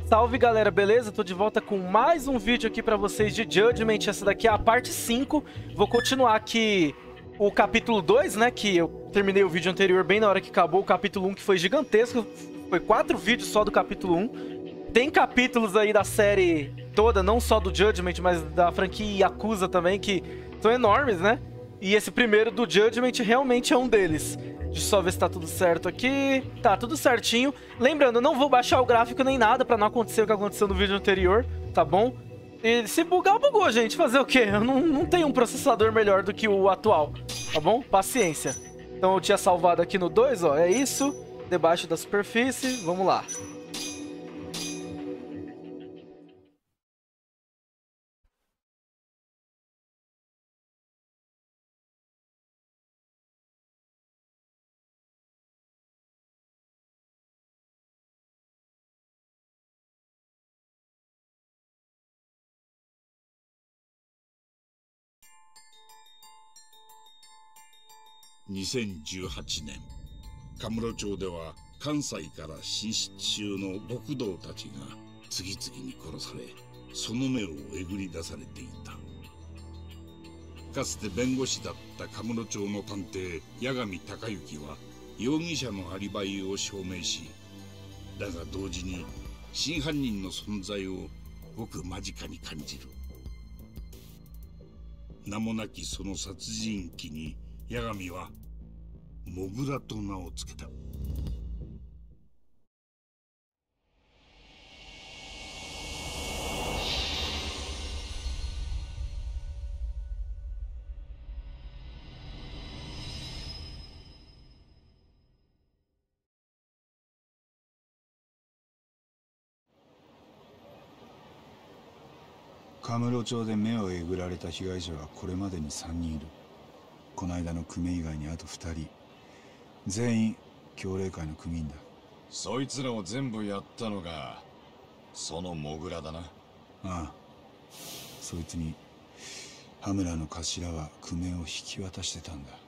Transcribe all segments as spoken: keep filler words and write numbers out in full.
Salve galera, beleza? Tô de volta com mais um vídeo aqui pra vocês de Judgment. Essa daqui é a parte cinco. Vou continuar aqui o capítulo dois, né? Que eu terminei o vídeo anterior bem na hora que acabou o capítulo um, que foi gigantesco. Foi quatro vídeos só do capítulo um. Tem capítulos aí da série toda, não só do Judgment, mas da franquia Yakuza também, que são enormes, né? E esse primeiro do Judgment realmente é um deles. Deixa eu só ver se tá tudo certo aqui. Tá, tudo certinho. Lembrando, eu não vou baixar o gráfico nem nada pra não acontecer o que aconteceu no vídeo anterior, tá bom? E se bugar, bugou, gente. Fazer o quê? Eu não, não tenho um processador melhor do que o atual, tá bom? Paciência. Então eu tinha salvado aqui no dois, ó. É isso. Debaixo da superfície. Vamos lá. にせんじゅうはちねん、カムロ町では関西から進出中の極道たちが次々に殺され、その目をえぐり出されていた。かつて弁護士だったカムロ町の探偵八神隆之は容疑者のアリバイを証明し、だが同時に真犯人の存在をごく間近に感じる。名もなきその殺人鬼に八神はモグラと名を付けた。 カムロ町で目をえぐられた被害者はこれまでにさんにんいる。この間の組以外にあとふたり。全員協励会の組員だ。 そいつらを全部やったのがそのモグラだな。ああ、そいつに羽村の頭は工面を引き渡してたんだ。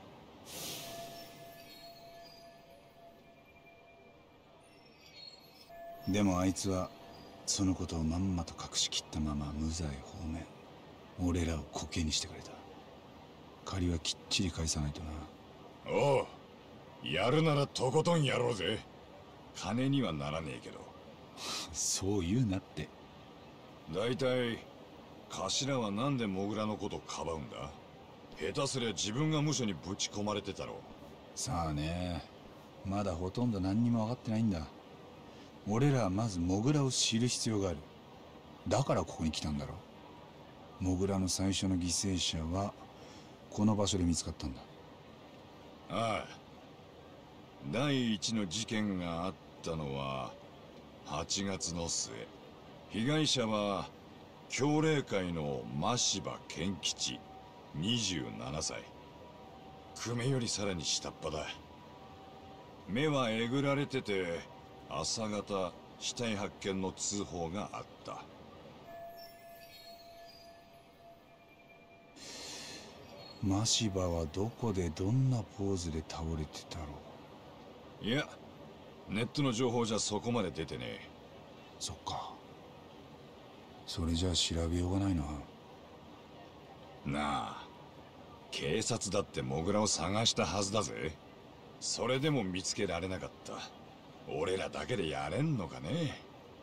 でもあいつはそのことをまんまと隠しきったまま無罪放免。俺らをコケにしてくれた。借りはきっちり返さないとな。 おう、やるならとことんやろうぜ。金にはならねえけど。 そう言うなって。 だいたい頭はなんでモグラのことかばうんだ。下手すりゃ自分が無所にぶち込まれてたろ。 さあね、まだほとんど何にも分かってないんだ。俺らはまずモグラを知る必要がある。だからここに来たんだろ。モグラの最初の犠牲者はこの場所で見つかったんだ。 ああ、第一の事件があったのははちがつの末。被害者は協励会の真柴健吉、にじゅうななさい。久米よりさらに下っ端だ。目はえぐられてて朝方死体発見の通報があった。 真柴はどこでどんなポーズで倒れてたろう。いや、ネットの情報じゃそこまで出てねえ。 そっか。それじゃあ調べようがないな。 なあ、警察だってモグラを探したはずだぜ。それでも見つけられなかった。俺らだけでやれんのかね。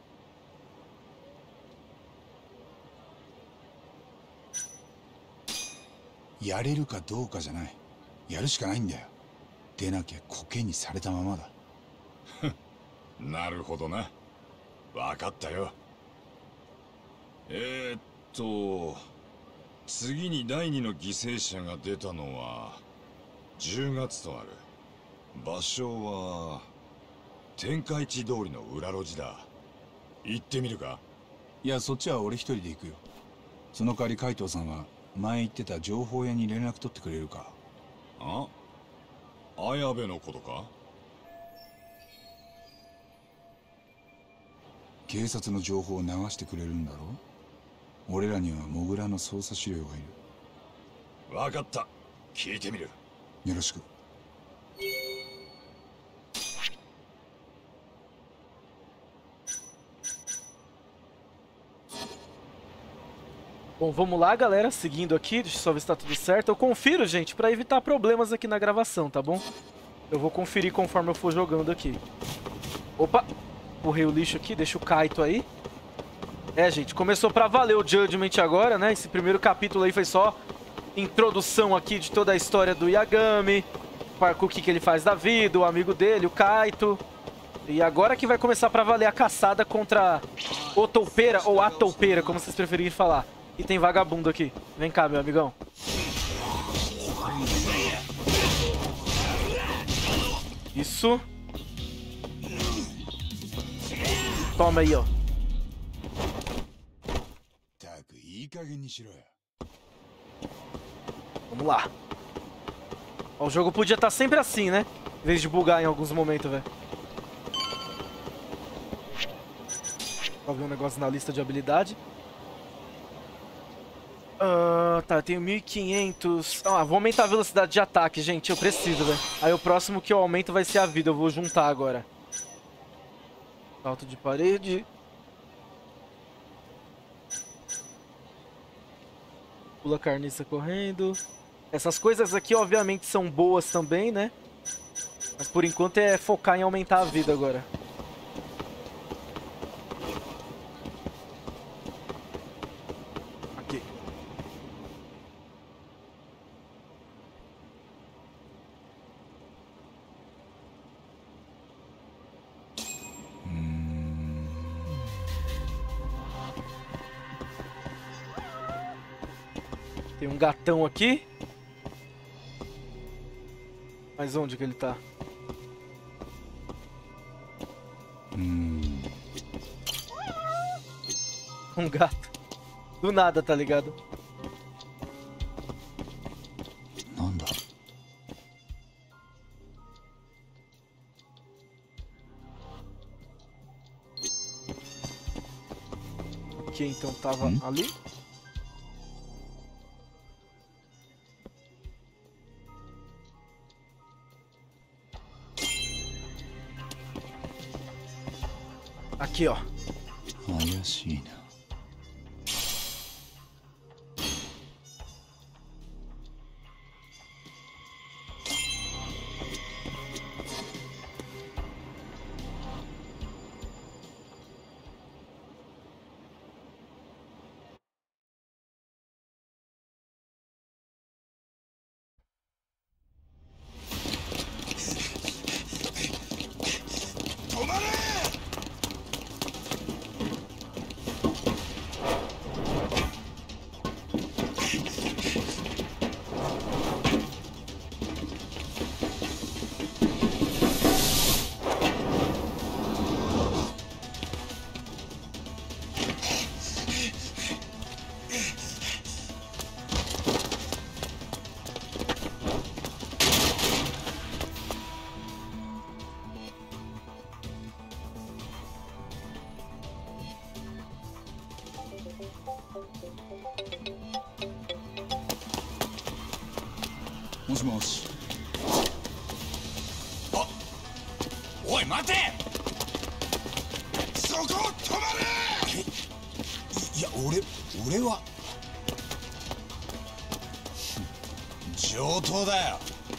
やれるかどうかじゃない。やるしかないんだよ。出なきゃコケにされたままだ。 なるほどな。わかったよ。えー、っと次に第二の犠牲者が出たのはじゅうがつとなる。場所は天下一通りの裏路地だ。行ってみるか。 いや、そっちは俺一人で行くよ。その代わり海藤さんは前言ってた情報屋に連絡取ってくれるか。 あ、綾部のことか。 警察の情報を流してくれるんだろ。俺らにはモグラの捜査資料がいる。分かった、聞いてみる。 よろしく。 Bom, vamos lá, galera. Seguindo aqui, deixa eu só ver se tá tudo certo. Eu confiro, gente, pra evitar problemas aqui na gravação, tá bom? Eu vou conferir conforme eu for jogando aqui. Opa! Empurrei o lixo aqui, deixa o Kaito aí. É, gente, começou pra valer o Judgment agora, né? Esse primeiro capítulo aí foi só introdução aqui de toda a história do Yagami, o que, que ele faz da vida, o amigo dele, o Kaito. E agora que vai começar pra valer a caçada contra o toupeira, ou a toupeira, como vocês preferirem falar. E tem vagabundo aqui. Vem cá, meu amigão. Isso. Toma aí, ó. Vamos lá. Ó, o jogo podia estar sempre assim, né? Em vez de bugar em alguns momentos, velho. Pra ver um negócio na lista de habilidade. Uh, tá, eu tenho mil e quinhentos. Ah, vou aumentar a velocidade de ataque, gente. Eu preciso, velho. Aí o próximo que eu aumento vai ser a vida. Eu vou juntar agora. Salto de parede. Pula carniça correndo. Essas coisas aqui, obviamente, são boas também, né? Mas por enquanto é focar em aumentar a vida agora. Aqui. Tem um gatão aqui. Mas onde que ele tá? Hum. Um gato. Do nada, tá ligado? Nanda. Ok, então tava hum? ali. Aqui, ó. Ayashina. Moshi. Ah! Oi, mate! Soko, tomare! Iや、俺、俺は上等だよ。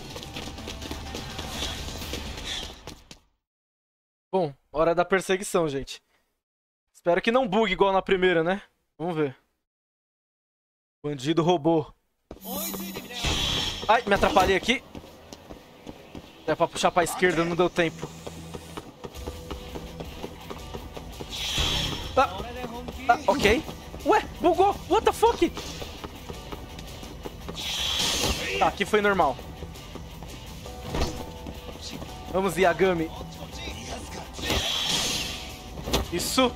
Bom, hora da perseguição, gente. Espero que não bugue igual na primeira, né? Vamos ver. Bandido robô. Ai, me atrapalhei aqui. É pra puxar pra esquerda, não deu tempo. Tá, tá, ok. Ué, bugou. What the fuck? Tá, aqui foi normal. Vamos, Yagami. Isso.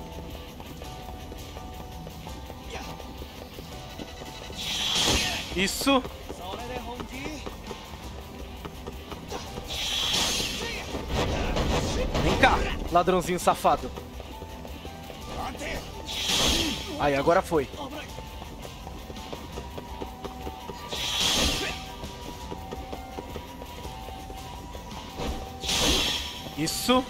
Isso. Vem cá, ladrãozinho safado. Aí, agora foi. Isso.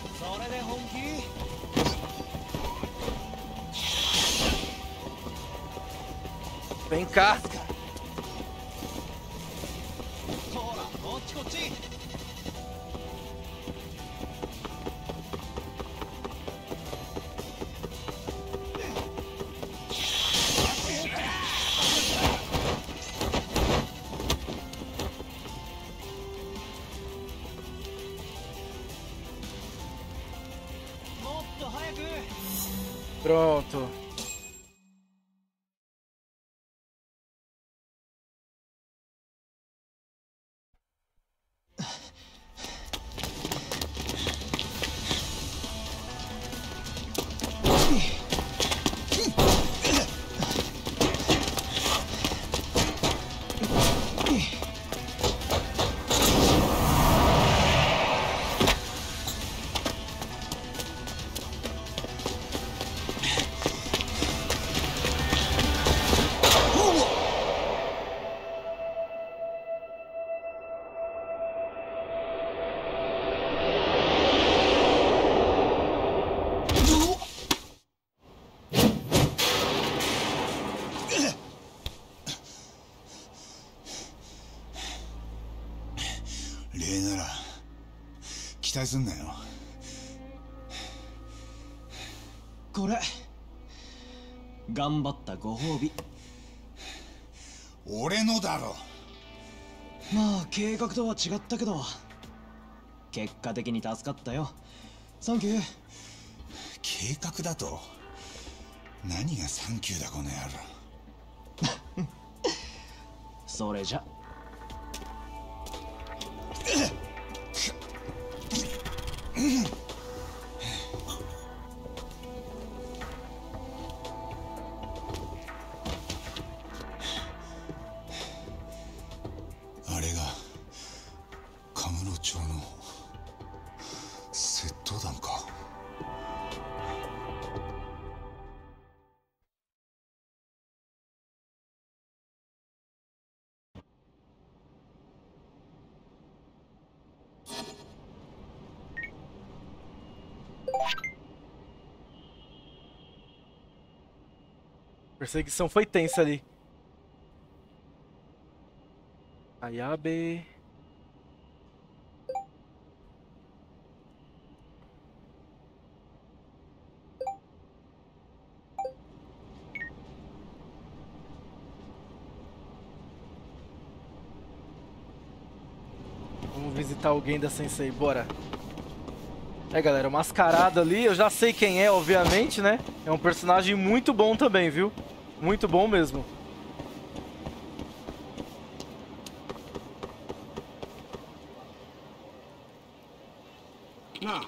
Vem cá. Pronto. これ頑張ったご褒美。 俺のだろ。 まあ計画とは違ったけど結果的に助かったよ。サンキュー。 計画だと何がサンキューだこの野郎。 それじゃあれがカムロ町の窃盗団か。 Perseguição foi tensa ali. Ayabe. Vamos visitar alguém da Sensei, bora. É, galera, o mascarado ali, eu já sei quem é, obviamente, né? É um personagem muito bom também, viu? Muito bom mesmo. Ah.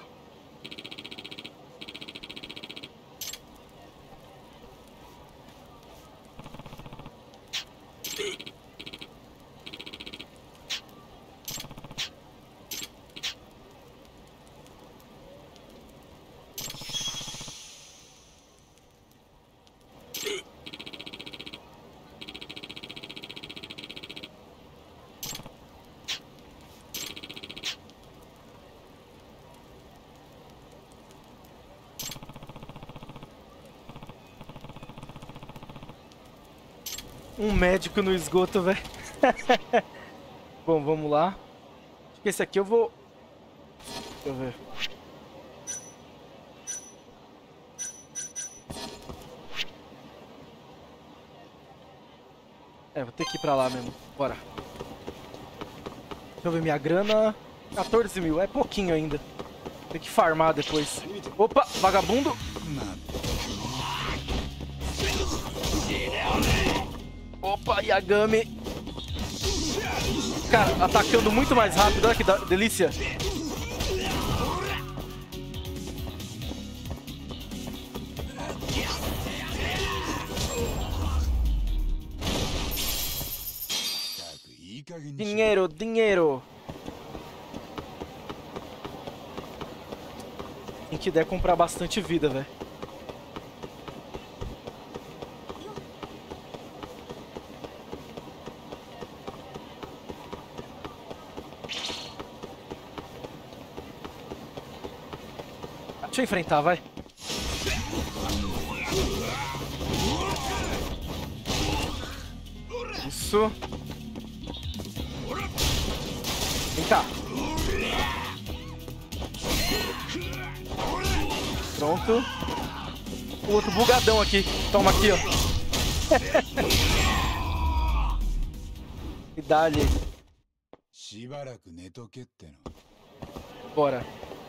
Um médico no esgoto, velho. Bom, vamos lá. Acho que esse aqui eu vou... Deixa eu ver. É, vou ter que ir pra lá mesmo. Bora. Deixa eu ver minha grana. quatorze mil, é pouquinho ainda. Tem que farmar depois. Opa, vagabundo. Opa, Yagami. Cara, atacando muito mais rápido. Olha que delícia. Dinheiro, dinheiro. Quem que der comprar bastante vida, velho. Deixa eu enfrentar, vai. Isso. Vem cá. Pronto. O outro bugadão aqui. Toma aqui, ó. E dá-lhe. Bora.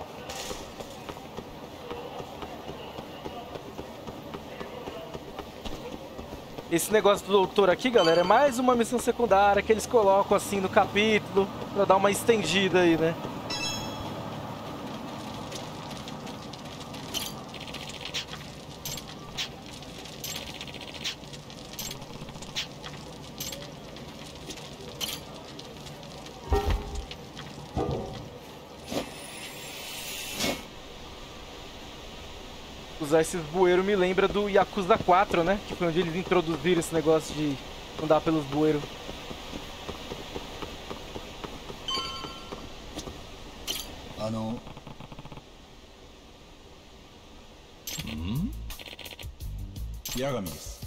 Esse negócio do doutor aqui, galera, é mais uma missão secundária que eles colocam assim no capítulo pra dar uma estendida aí, né? Usar esses bueiros me lembra do Yakuza quatro, né? Que foi onde eles introduziram esse negócio de andar pelos bueiros. Ano... Hum? Yagami desu.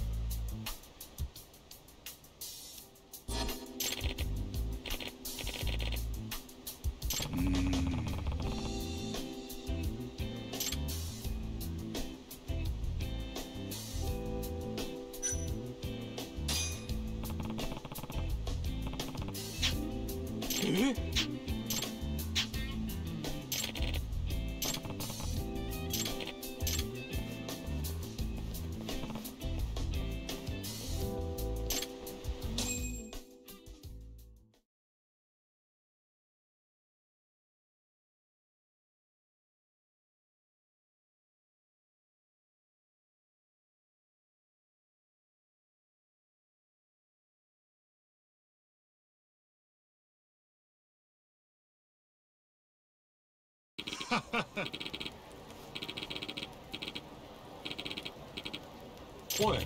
Oi.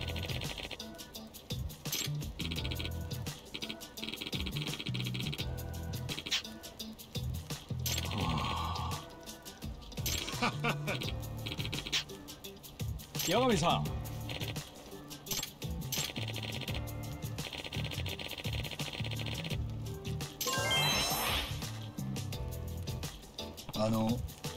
Yagami-san. Ano...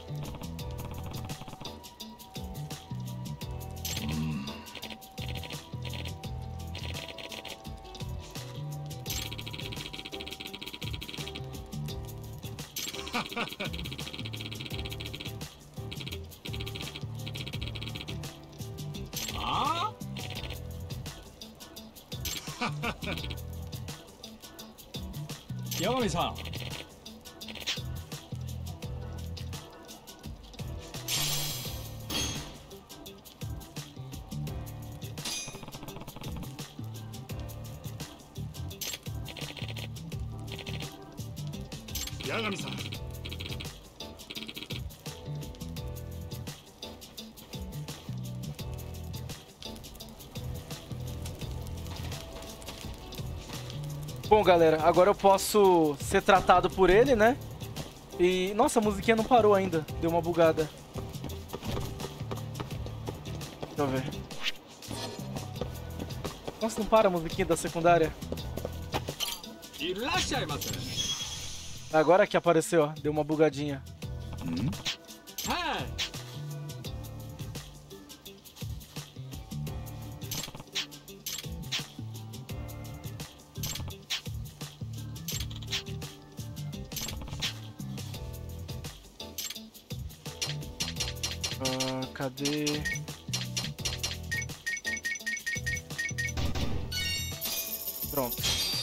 Ah? Yagami-san. Yagami-san. Bom, galera, agora eu posso ser tratado por ele, né? E... Nossa, a musiquinha não parou ainda. Deu uma bugada. Deixa eu ver. Nossa, não para a musiquinha da secundária. Agora que apareceu, ó. Deu uma bugadinha. Hum? Ah, cadê? Pronto.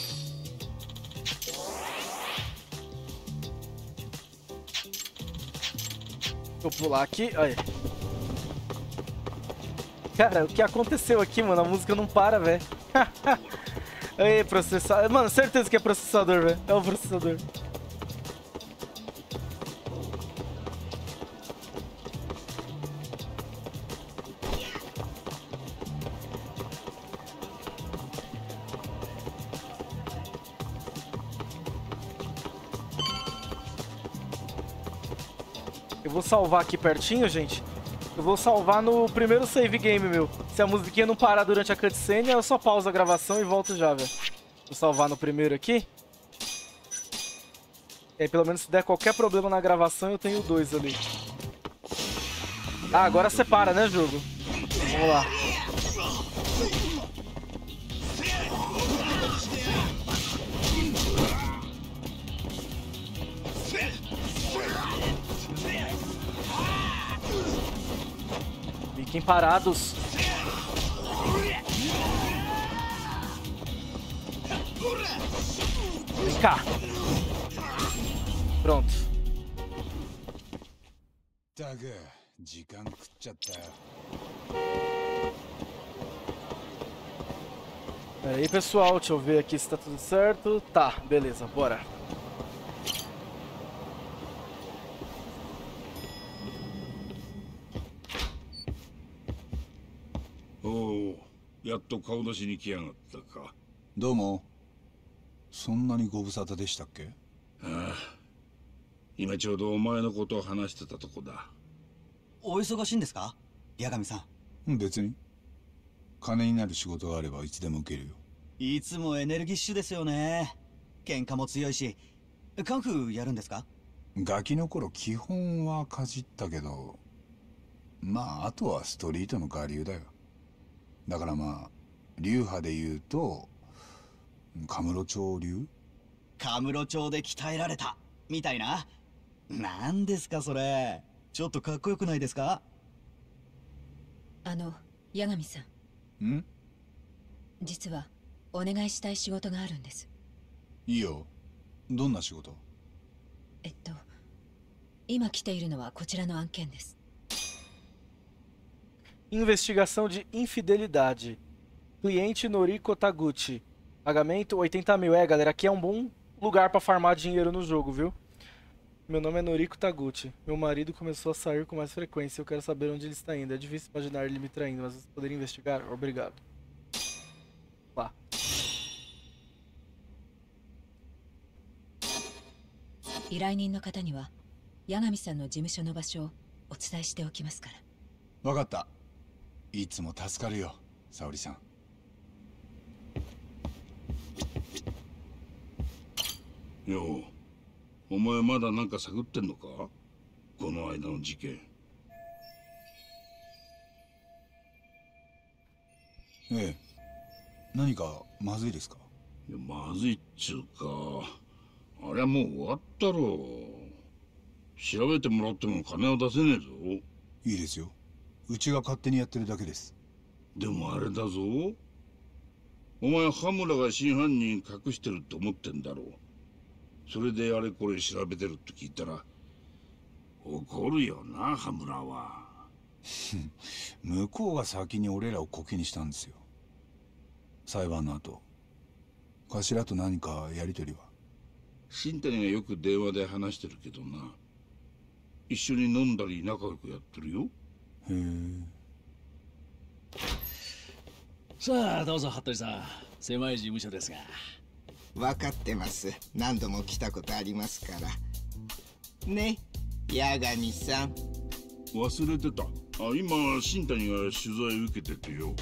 Vou pular aqui. Aí. Cara, o que aconteceu aqui, mano? A música não para, velho. Aí, processador. Mano, certeza que é processador, velho. É o processador. Eu vou salvar aqui pertinho, gente. Eu vou salvar no primeiro save game, meu. Se a musiquinha não parar durante a cutscene, eu só pauso a gravação e volto já, velho. Vou salvar no primeiro aqui. E aí, pelo menos se der qualquer problema na gravação, eu tenho dois ali. Ah, agora separa, né, jogo? Vamos lá. Fiquem parados. Vem cá. Pronto. Pera aí, pessoal, deixa eu ver aqui se tá tudo certo. Tá, beleza, bora. おお、やっと顔出しに来やがったか。 どうも。そんなにご無沙汰でしたっけ？ ああ、今ちょうどお前のことを話してたとこだ。 お忙しいんですか、八神さん？ 別に。金になる仕事があればいつでも受けるよ。 いつもエネルギッシュですよね。喧嘩も強いし。カンフーやるんですか？ ガキの頃基本はかじったけど、まああとはストリートの我流だよ。だからまあ流派で言うとカムロ町流？ カムロ町で鍛えられたみたいな。なんですかそれ。ちょっとかっこよくないですか？ あの八神さん。 ん？ 実はお願いしたい仕事があるんです。 いいよ。どんな仕事？ えっと今来ているのはこちらの案件です。 Investigação de infidelidade. Cliente Noriko Taguchi. Pagamento oitenta mil. É, galera, aqui é um bom lugar pra farmar dinheiro no jogo, viu? Meu nome é Noriko Taguchi. Meu marido começou a sair com mais frequência. Eu quero saber onde ele está indo. É difícil imaginar ele me traindo, mas você poderia investigar? Obrigado. Lá. 依頼人の方には八神さんの事務所の場所をお伝えしておきますから。 わかった。いつも助かるよ、沙織さん。 よう、お前まだなんか探ってんのか？この間の事件。 ええ。何かまずいですか？ いや、まずいっちゅうか、あれはもう終わったろう。調べてもらっても金を出せねえぞ。 いいですよ。うちが勝手にやってるだけです。 でもあれだぞ。お前羽村が真犯人隠してるって思ってんだろう。それであれこれ調べてるって聞いたら怒るよな、羽村は。 向こうが先に俺らをコケにしたんですよ。裁判の後、頭と何かやりとりは？ 新谷がよく電話で話してるけどな。一緒に飲んだり仲良くやってるよ。 へえ。 さあどうぞ服部さん、狭い事務所ですが。 分かってます。何度も来たことありますからね。八神さん、 忘れてた。あ、今新谷が取材受けててよ。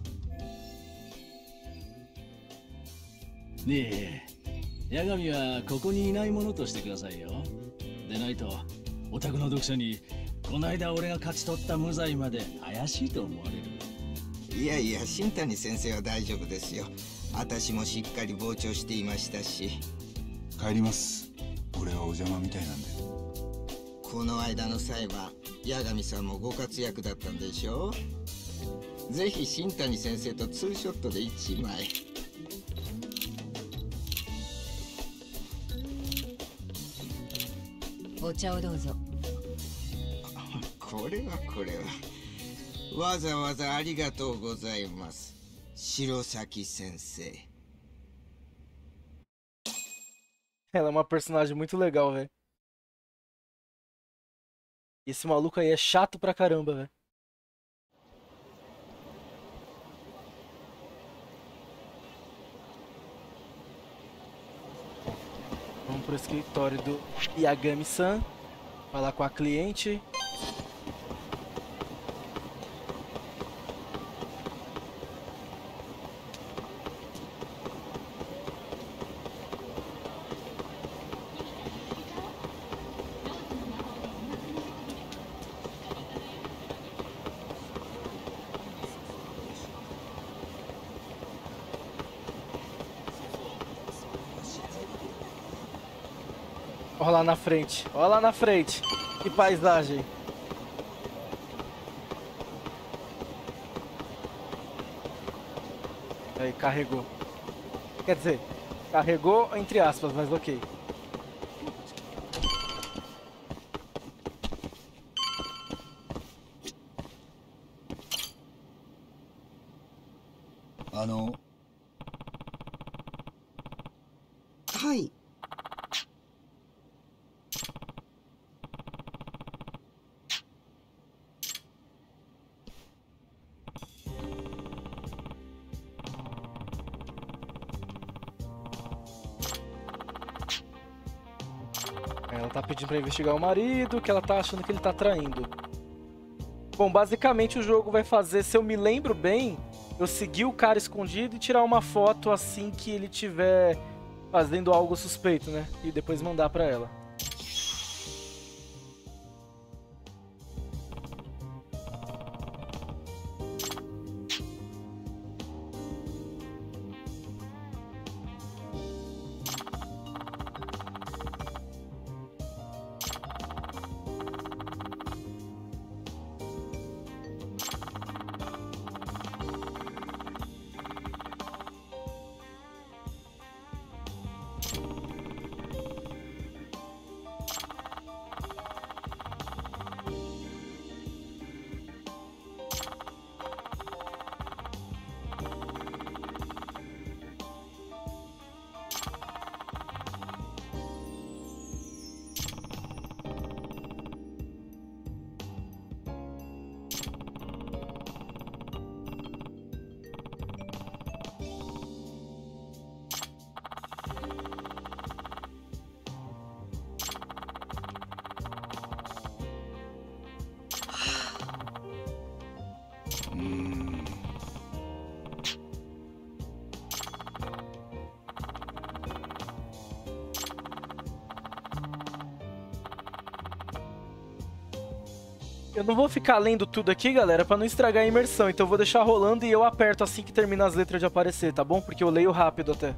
ねえ、八神はここにいないものとしてくださいよ。でないとお宅の読者にこの間俺が勝ち取った無罪まで怪しいと思われる。 いやいや、新谷先生は大丈夫ですよ。私もしっかり傍聴していましたし。 帰ります。俺はお邪魔みたいなんで。 この間の裁判、八神さんもご活躍だったんでしょう。ぜひ新谷先生とツーショットで一枚。 お茶をどうぞ。 これはこれは。わざわざありがとうございます、白崎先生。 Ela é uma personagem muito legal, velho. Esse maluco aí é chato pra caramba, velho. Vamos pro escritório do Yagami-san. Falar com a cliente. Olha lá na frente. Olha lá na frente. Que paisagem. Aí, carregou. Quer dizer, carregou entre aspas, mas ok. Ah, não. はい。 Ela tá pedindo pra investigar o marido, que ela tá achando que ele tá traindo. Bom, basicamente o jogo vai fazer, se eu me lembro bem, eu seguir o cara escondido e tirar uma foto assim que ele tiver fazendo algo suspeito, né? E depois mandar pra ela. Eu não vou ficar lendo tudo aqui, galera, pra não estragar a imersão. Então eu vou deixar rolando e eu aperto assim que termina as letras de aparecer, tá bom? Porque eu leio rápido até.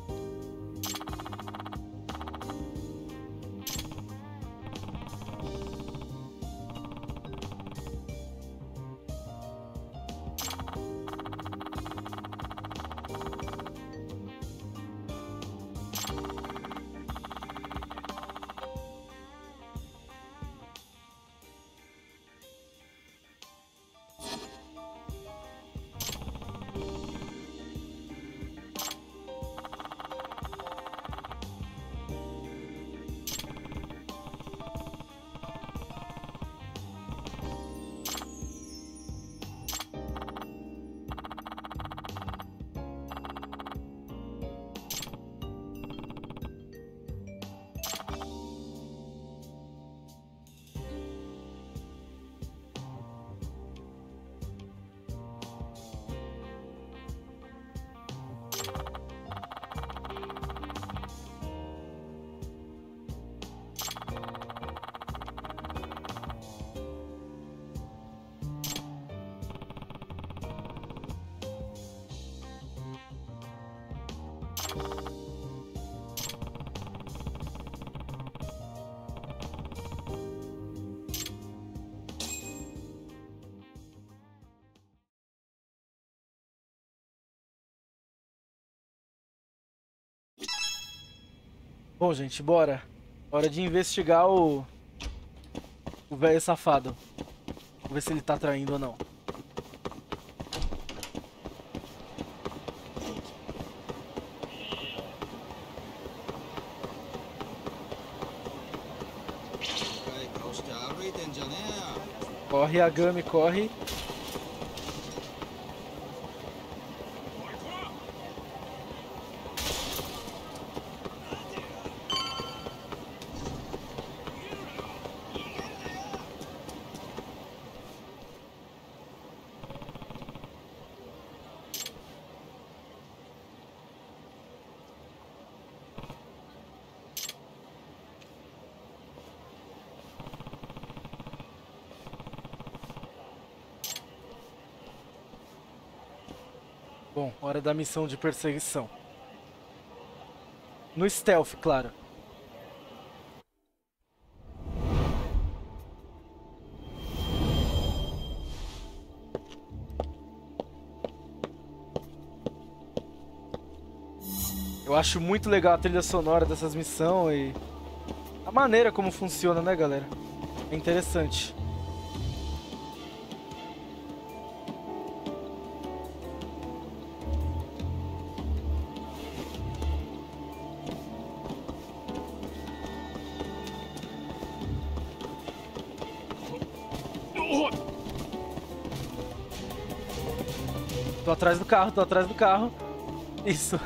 Bom, gente, bora. Hora de investigar o... o velho safado. Vamos ver se ele tá traindo ou não. Corre, Agami, corre. Bom, hora da missão de perseguição. No stealth, claro. Eu acho muito legal a trilha sonora dessas missões e a maneira como funciona, né, galera? É interessante. Tô atrás do carro, tô atrás do carro. Isso.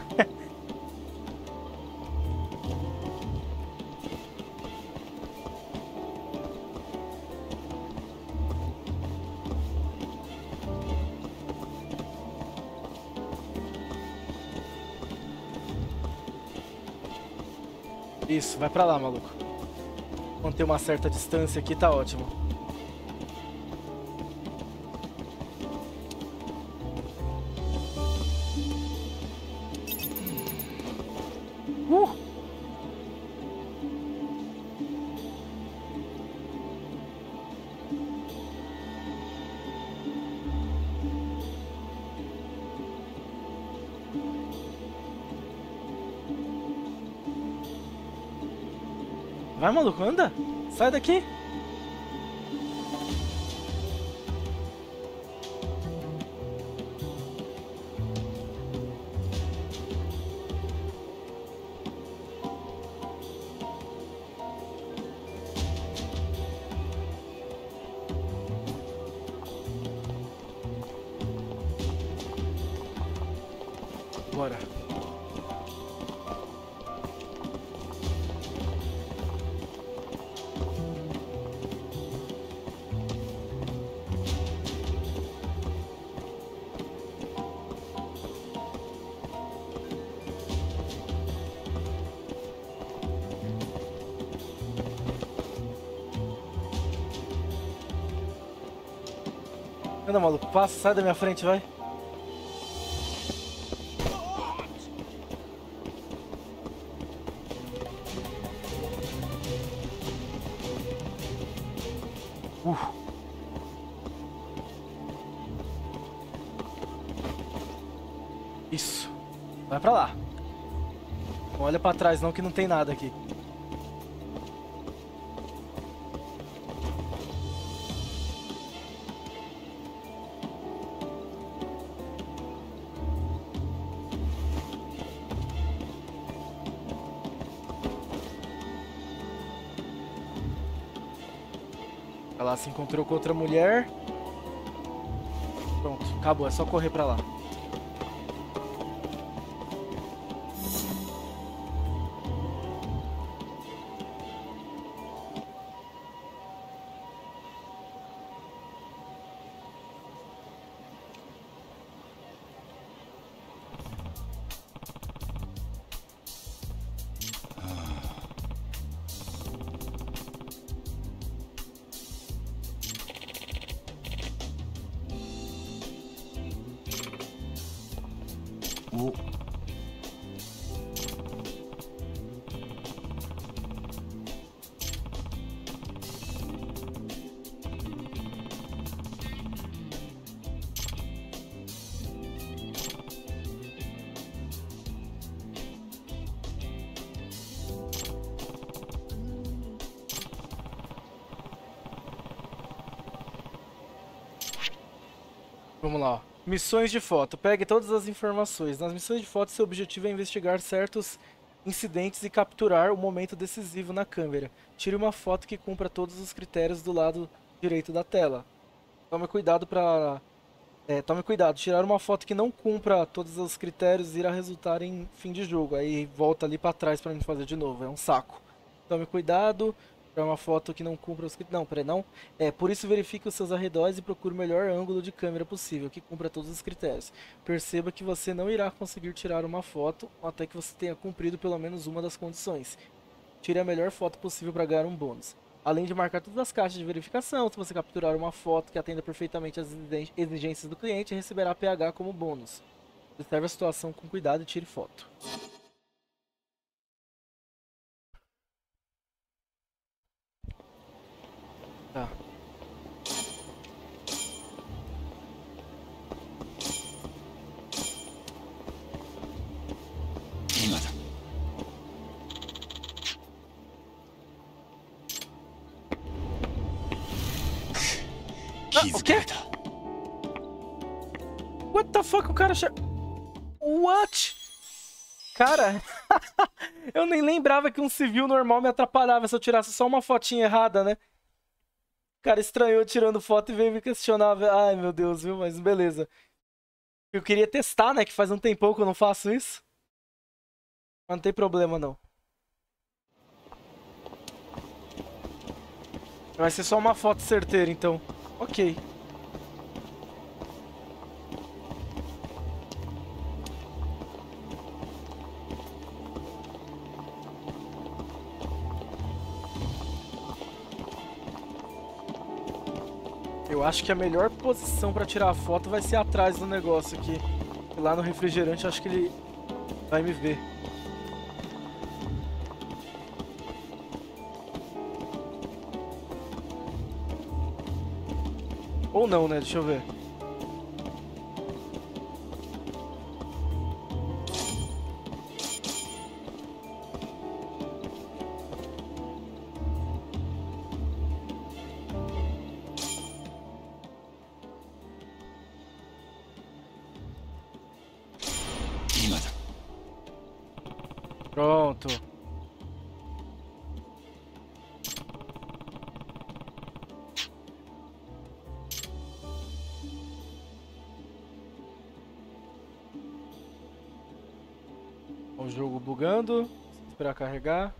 Isso, vai pra lá, maluco. Manter uma certa distância aqui, tá ótimo. Uh! Vai, maluco, anda! Sai daqui! Bora. Anda, maluco, passa, sai da minha frente, vai. Uh. Isso. Vai pra lá. Não olha pra trás não, que não tem nada aqui. Ela se encontrou com outra mulher. Pronto, acabou, é só correr pra lá. O Vamos lá, ó. Missões de foto. Pegue todas as informações. Nas missões de foto, seu objetivo é investigar certos incidentes e capturar o momento decisivo na câmera. Tire uma foto que cumpra todos os critérios do lado direito da tela. Tome cuidado para... É, tome cuidado. Tirar uma foto que não cumpra todos os critérios irá resultar em fim de jogo. Aí volta ali para trás para me fazer de novo. É um saco. Tome cuidado. Para uma foto que não cumpra os critérios. Não, peraí, não. É, por isso verifique os seus arredores e procure o melhor ângulo de câmera possível, que cumpra todos os critérios. Perceba que você não irá conseguir tirar uma foto até que você tenha cumprido pelo menos uma das condições. Tire a melhor foto possível para ganhar um bônus. Além de marcar todas as caixas de verificação, se você capturar uma foto que atenda perfeitamente às exigências do cliente, receberá P H como bônus. Observe a situação com cuidado e tire foto. Tá. 今だ。 Ah, o quê? What the fuck, o cara... Che... What? Cara, eu nem lembrava que um civil normal me atrapalhava se eu tirasse só uma fotinha errada, né? O cara estranhou tirando foto e veio me questionar. Ai, meu Deus, viu? Mas beleza. Eu queria testar, né? Que faz um tempão que eu não faço isso. Mas não tem problema, não. Vai ser só uma foto certeira, então. Ok. Eu acho que a melhor posição pra tirar a foto vai ser atrás do negócio aqui. Lá no refrigerante, eu acho que ele vai me ver. Ou não, né? Deixa eu ver. Pronto. O jogo bugando. Esperar carregar.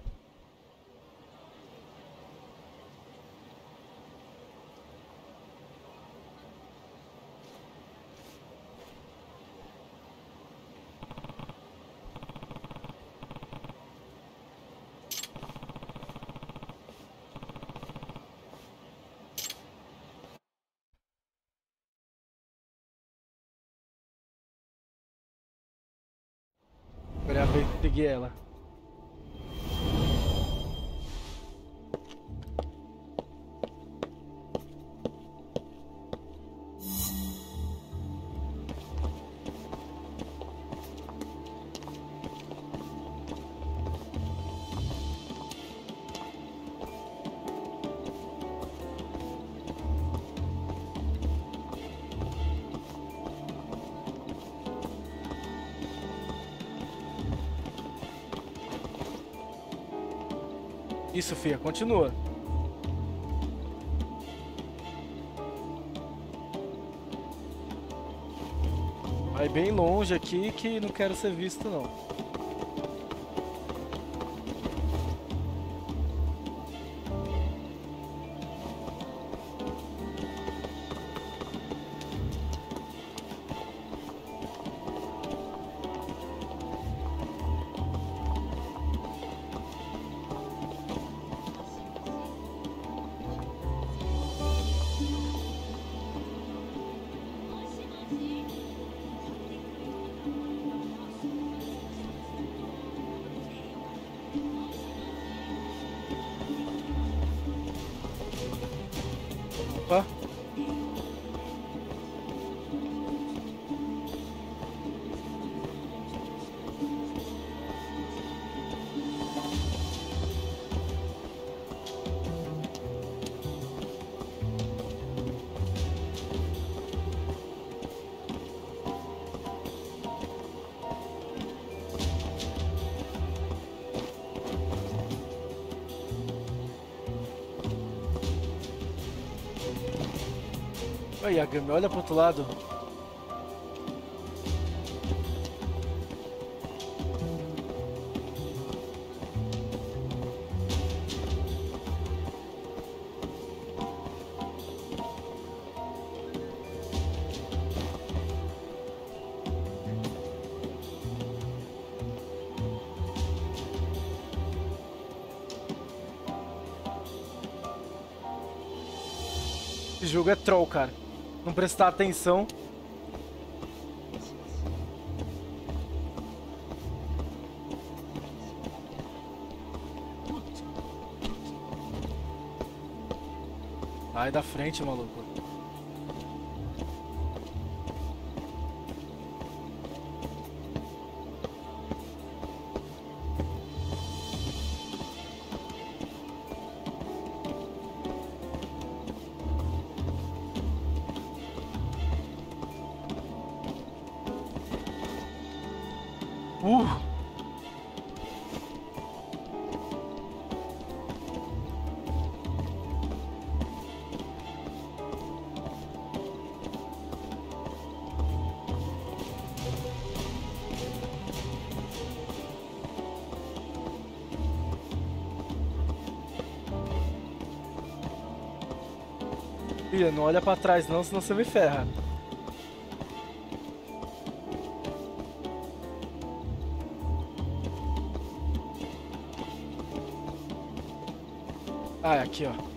Agora eu peguei ela. Isso, Fia, continua. Vai bem longe aqui que não quero ser visto, não. Opa. Aí, Yagami, olha pro outro lado. Esse jogo é troll, cara. Não prestar atenção. Sai da frente, maluco. Uh! Filha, não olha pra trás não, senão você me ferra. Ah, é aqui, ó.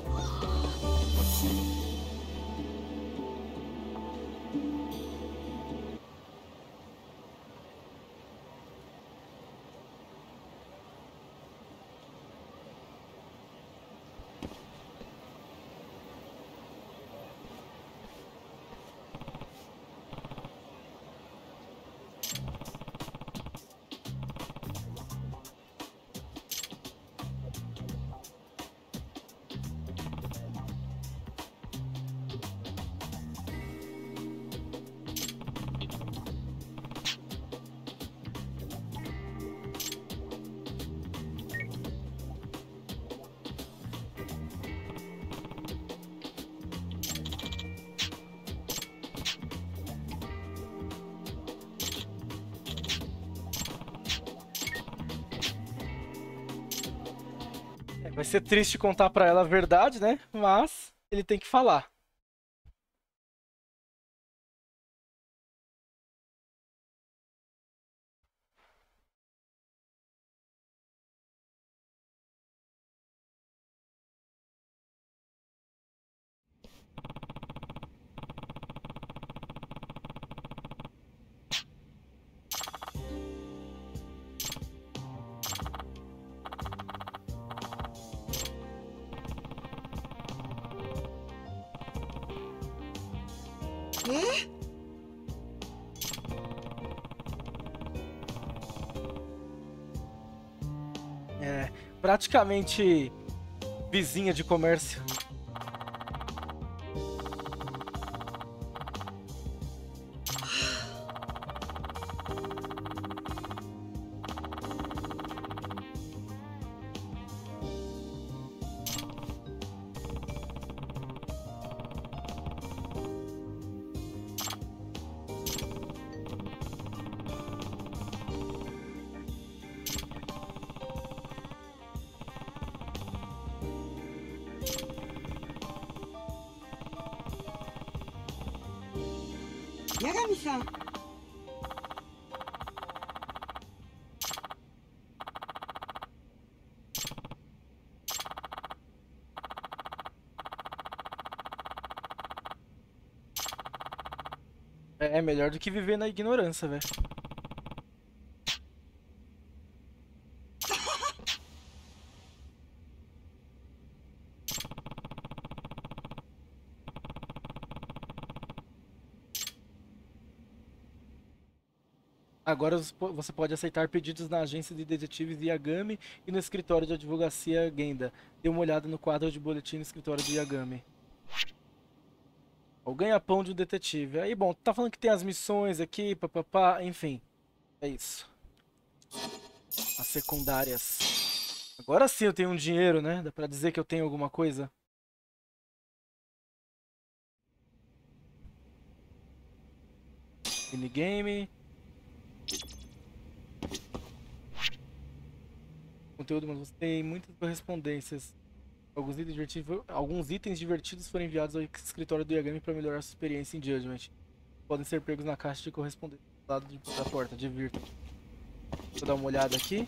Vai ser triste contar pra ela a verdade, né? Mas ele tem que falar. É, praticamente vizinha de comércio. Yagami-san. É melhor do que viver na ignorância, velho. Agora você pode aceitar pedidos na agência de detetives Yagami e no escritório de advocacia Genda. Dê uma olhada no quadro de boletim no escritório do Yagami. O ganha-pão de um detetive. Aí, bom, tá falando que tem as missões aqui, papapá, enfim. É isso. As secundárias. Agora sim eu tenho um dinheiro, né? Dá pra dizer que eu tenho alguma coisa. Minigame. Conteúdo, mas você tem muitas correspondências. Alguns itens divertidos, alguns itens divertidos foram enviados ao escritório do Yagami para melhorar sua experiência em Judgment. Podem ser pegos na caixa de correspondência do lado da porta, divirta. Vou dar uma olhada aqui.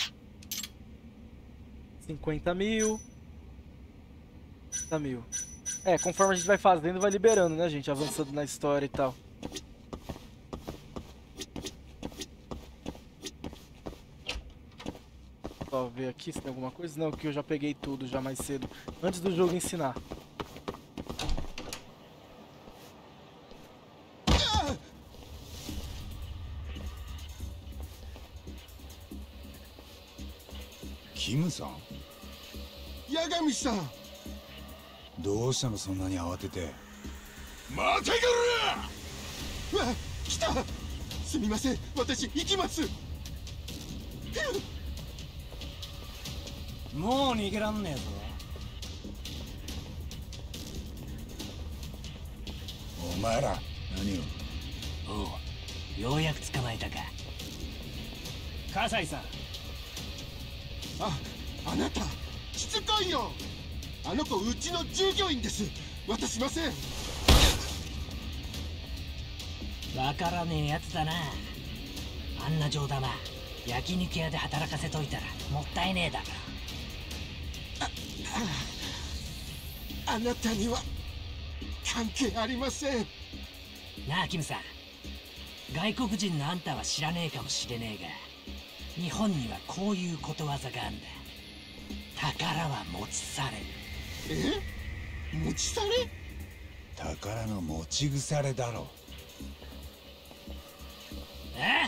cinquenta mil. cinquenta mil. É, conforme a gente vai fazendo, vai liberando, né, gente? Avançando na história e tal. Só ver aqui se tem alguma coisa. Não, que eu já peguei tudo já mais cedo. Antes do jogo ensinar. Kim-san? Yagami-san! どうしたのそんなに慌てて。 待てくれ！うわ、来た！ すみません、私行きます。 もう逃げらんねえぞ。 お前ら何を。 おう、ようやく捕まえたか。葛西さん。 あ、あなたしつこいよ。あの子うちの従業員です。渡しません。 わからねえやつだな。あんな上玉焼肉屋で働かせといたらもったいねえだろ。 あ、あなたには関係ありません。 なあキムさん、外国人のあんたは知らねえかもしれねえが、日本にはこういうことわざがあんだ。宝は持ち去れる。 え？持ち去れ？ 宝の持ち腐れだろ。 え？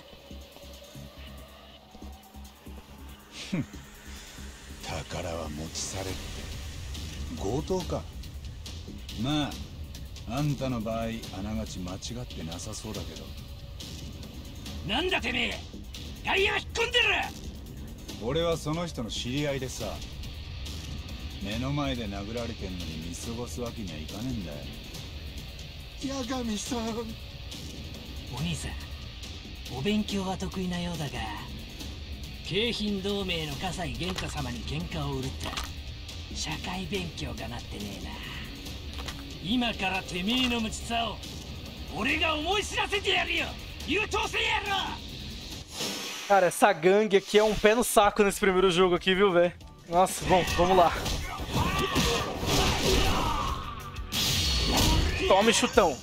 ふん、宝は持ち去れって強盗か。まああんたの場合あながち間違ってなさそうだけど。 なんだてめえ、タイヤ引っ込んでる。 俺はその人の知り合いでさ、目の前で殴られてんのに見過ごすわけにはいかねえんだよ。 八神さん。 お兄さん、お勉強は得意なようだが、京浜同盟の葛西玄太様に喧嘩を売るって社会勉強がなってねえな。今からてめえの無知さを俺が思い知らせてやるよ、優等生野郎。 Cara, essa gangue aqui é um pé no saco nesse primeiro jogo aqui, viu, velho? Nossa, bom, vamos lá. Tome chutão.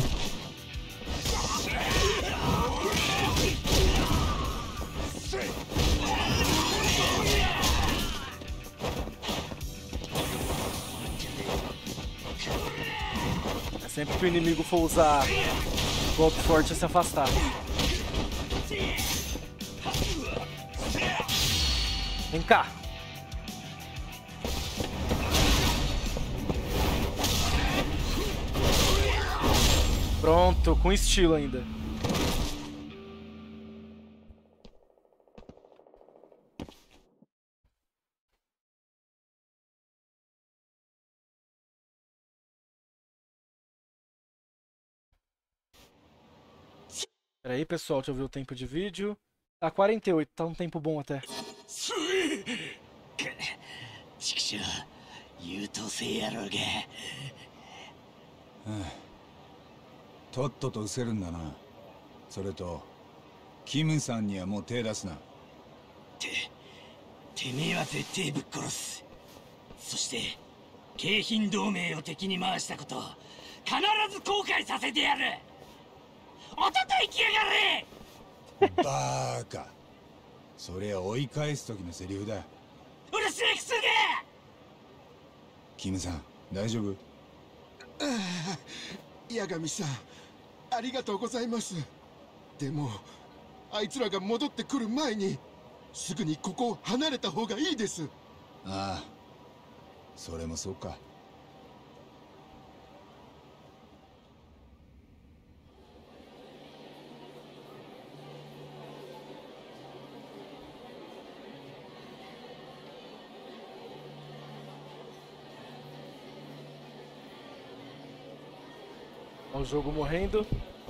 Sempre que o inimigo for usar golpe forte, é se afastar. Vem cá. Pronto, com estilo ainda. Pera aí, pessoal, deixa eu ver o tempo de vídeo. Tá quarenta e oito, tá um tempo bom até. ちくしょう、優等生野郎が。 とっとと失せるんだな。それとキムさんにはもう手出すな。 て、てめえは絶対ぶっ殺す。そして京浜同盟を敵に回したこと必ず後悔させてやる。おととい来やがれ。 バーカ、それは追い返す時のセリフだ。 うるせえくせが。 キムさん大丈夫？ ああ、八神さんありがとうございます。でもあいつらが戻ってくる前にすぐにここを離れた方がいいです。 ああ、それもそうか。 O jogo morrendo.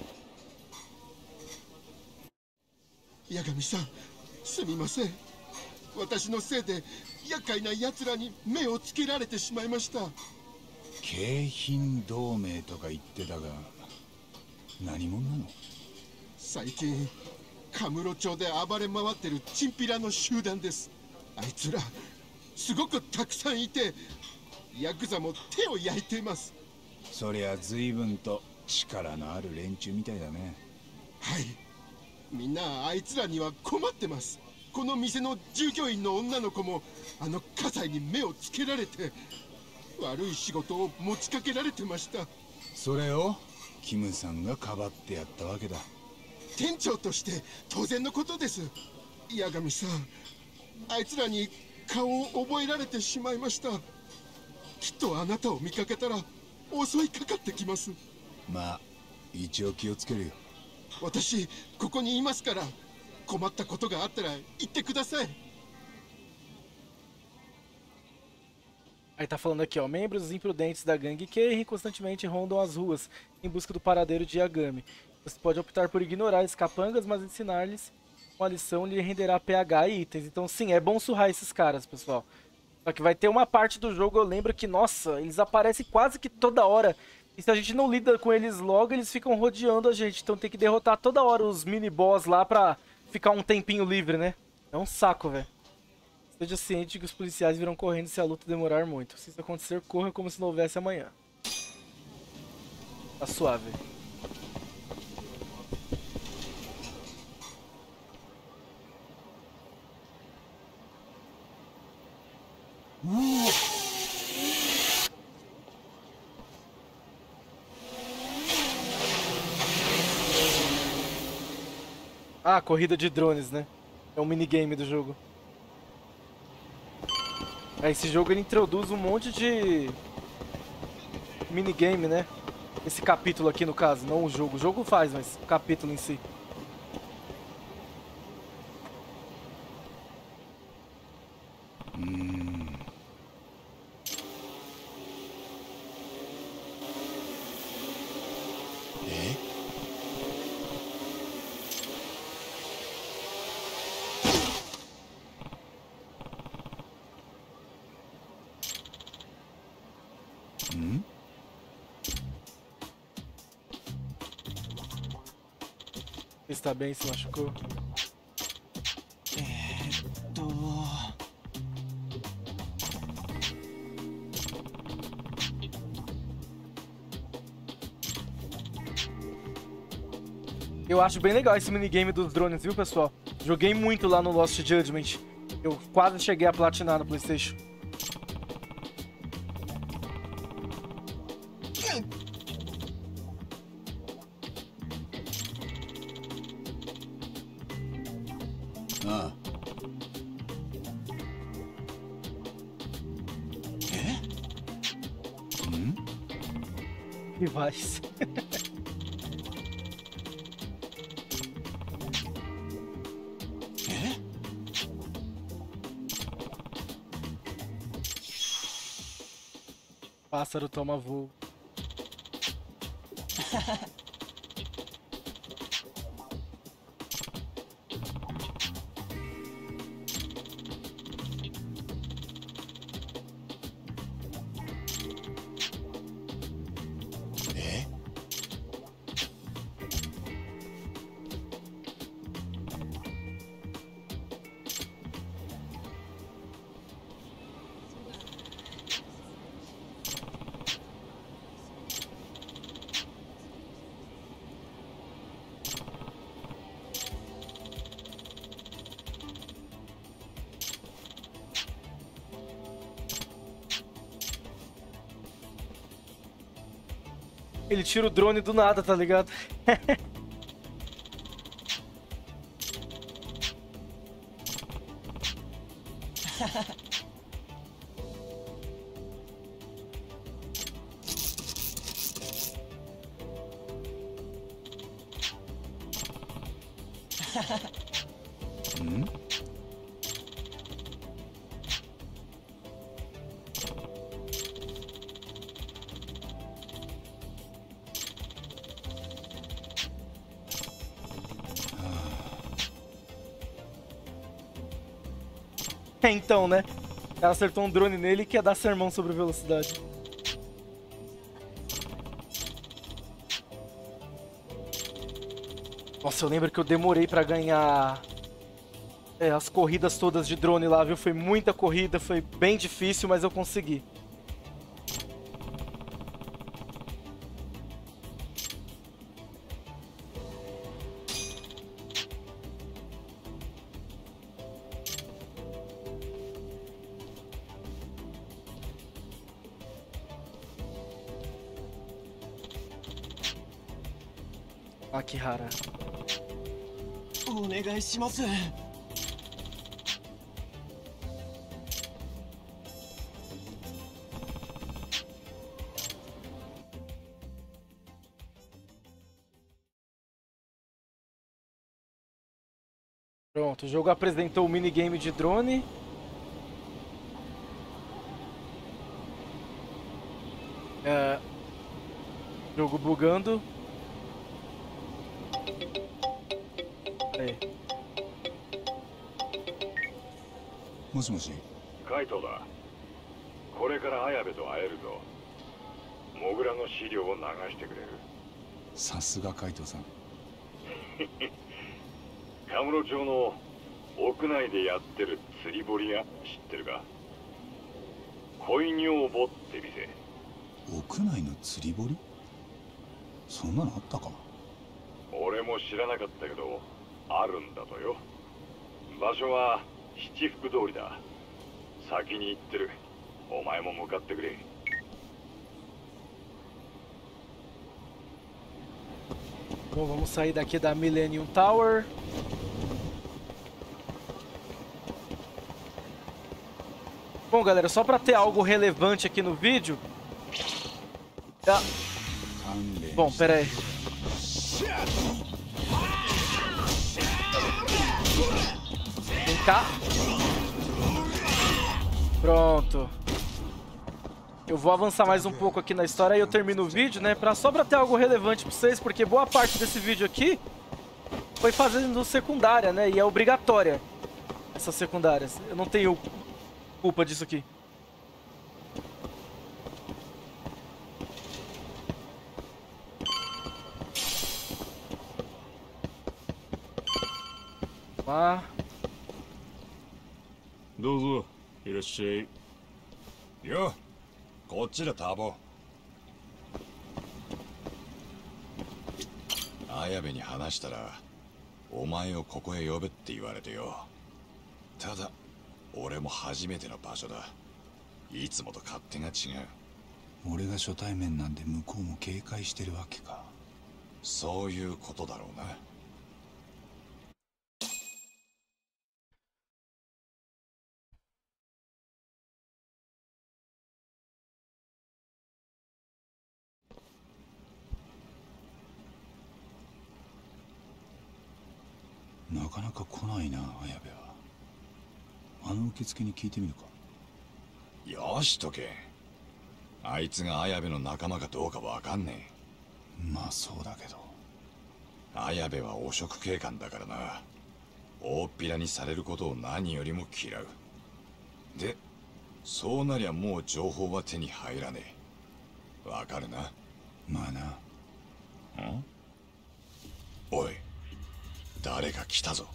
八神さん、すみません。私のせいで厄介な奴らに目をつけられてしまいました。 京浜同盟とか言ってたが、何者なの？ 最近カムロ町で暴れ回ってるチンピラの集団です。あいつらすごくたくさんいて、ヤクザも手を焼いています。 そりゃ随分と力のある連中みたいだね。 はい、みんなあいつらには困ってます。この店の従業員の女の子もあの葛西に目をつけられて悪い仕事を持ちかけられてました。 それをキムさんがかばってやったわけだ。 店長として当然のことです。八神さん、あいつらに顔を覚えられてしまいました。きっとあなたを見かけたら襲いかかってきます。 まあ一応気をつけるよ。 私ここにいますから、困ったことがあったら言ってください。 Aí tá falando aqui, ó, membros imprudentes da gangue Keirin constantemente rondam as ruas em busca do paradeiro de Yagami. Você pode optar por ignorar esses capangas, mas ensinar-lhes uma lição lhe renderá P H e itens. Então sim, é bom surrar esses caras, pessoal. Só que vai ter uma parte do jogo, eu lembro que, nossa, eles aparecem quase que toda hora. E se a gente não lida com eles logo, eles ficam rodeando a gente. Então tem que derrotar toda hora os mini-boss lá pra ficar um tempinho livre, né? É um saco, velho. Seja ciente que os policiais virão correndo se a luta demorar muito. Se isso acontecer, corra como se não houvesse amanhã. Tá suave. Ah, corrida de drones, né? É um minigame do jogo. Esse jogo ele introduz um monte de minigame, né? Esse capítulo aqui no caso, não o jogo. O jogo faz, mas o capítulo em si. Hum. É? Hum? Está bem, se machucou. É... tô... Eu acho bem legal esse minigame dos drones, viu, pessoal? Joguei muito lá no Lost Judgment. Eu quase cheguei a platinar no PlayStation. Ah. É? Hum? Rivais. É? Pássaro toma voo. É? Ele tira o drone do nada, tá ligado? Hum? É, então, né? Ela acertou um drone nele e quer dar sermão sobre velocidade. Nossa, eu lembro que eu demorei pra ganhar é, as corridas todas de drone lá, viu? Foi muita corrida, foi bem difícil, mas eu consegui. Akihara. お願いします。 Pronto, o jogo apresentou o minigame de drone. É... Jogo bugando. Aí. もしもし。 カイトだ。これから綾部と会えるぞ。モグラの資料を流してくれる。 さすがカイトさん。 カムロ町の屋内でやってる釣り堀屋知ってるか？恋女房って店。 屋内の釣り堀？そんなのあったか？ 俺も知らなかったけどあるんだとよ。場所は七福通りだ。先に行ってる。お前も向かってくれ。 Bom, vamos sair daqui da Millennium Tower. Bom, galera, só para ter algo relevante aqui no vídeo. Ah. Bom, pera aí. Vem cá. Pronto. Eu vou avançar mais um pouco aqui na história e eu termino o vídeo, né? Pra, só pra ter algo relevante pra vocês, porque boa parte desse vídeo aqui foi fazendo secundária, né? E é obrigatória essas secundárias. Eu não tenho culpa disso aqui. Lá. どうぞ、いらっしゃい。よ、こっちだタボ。綾部に話したら、お前をここへ呼べって言われてよ。ただ、俺も初めての場所だ。いつもと勝手が違う。 俺が初対面なんで向こうも警戒してるわけか。 そういうことだろうな。 なかなか来ないな、綾部は。あの受付に聞いてみるか。 よしとけ。あいつが綾部の仲間かどうかわかんねえ。まあそうだけど。 綾部は汚職警官だからな。大っぴらにされることを何よりも嫌う。で、そうなりゃもう情報は手に入らねえ。わかるな。 まあな。 ん？おい。誰か来たぞ。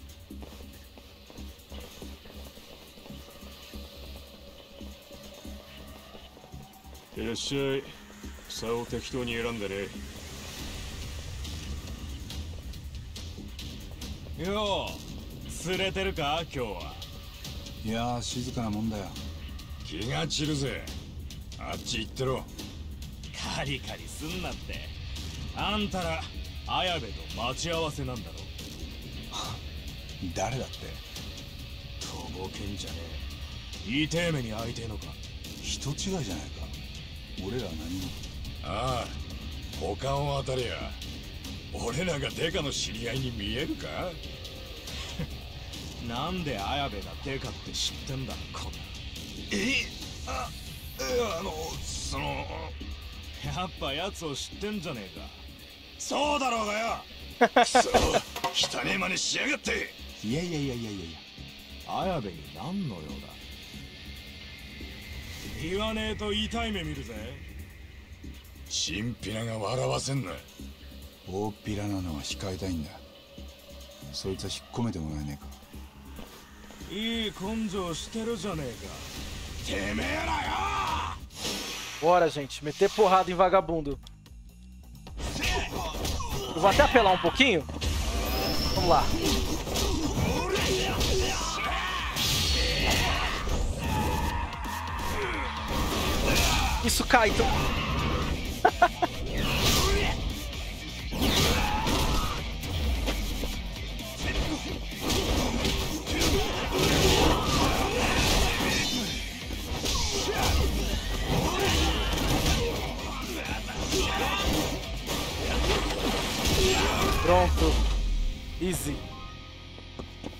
いらっしゃい。草を適当に選んでね。よう、釣れてるか今日は。 いやー、静かなもんだよ。 気が散るぜ。あっち行ってろ。 カリカリすんなって。あんたら綾部と待ち合わせなんだろ。 誰だって。 とぼけんじゃねえ。痛え目に遭いてえのか。 人違いじゃないか。俺らは何も。 ああ、他を当たりゃ俺らがデカの知り合いに見えるか。 なんで綾部がデカって知ってんだこんな。 えああのそのやっぱ奴を知ってんじゃねえか。 そうだろうがよ。くそ汚ねえ真似しやがって。 いやいやいやいやいやいや、綾部に何の用だ。言わねえと痛い目見るぜ。 チンピラが笑わせんな。 大っぴらなのは控えたいんだ。そいつは引っ込めてもらえねえか。 いい根性してるじゃねえか。 てめえらよ。 Bora, gente, meter porrada em vagabundo. Eu vou até apelar um pouquinho. Vamos lá. Isso, Kaito. Pronto. Easy.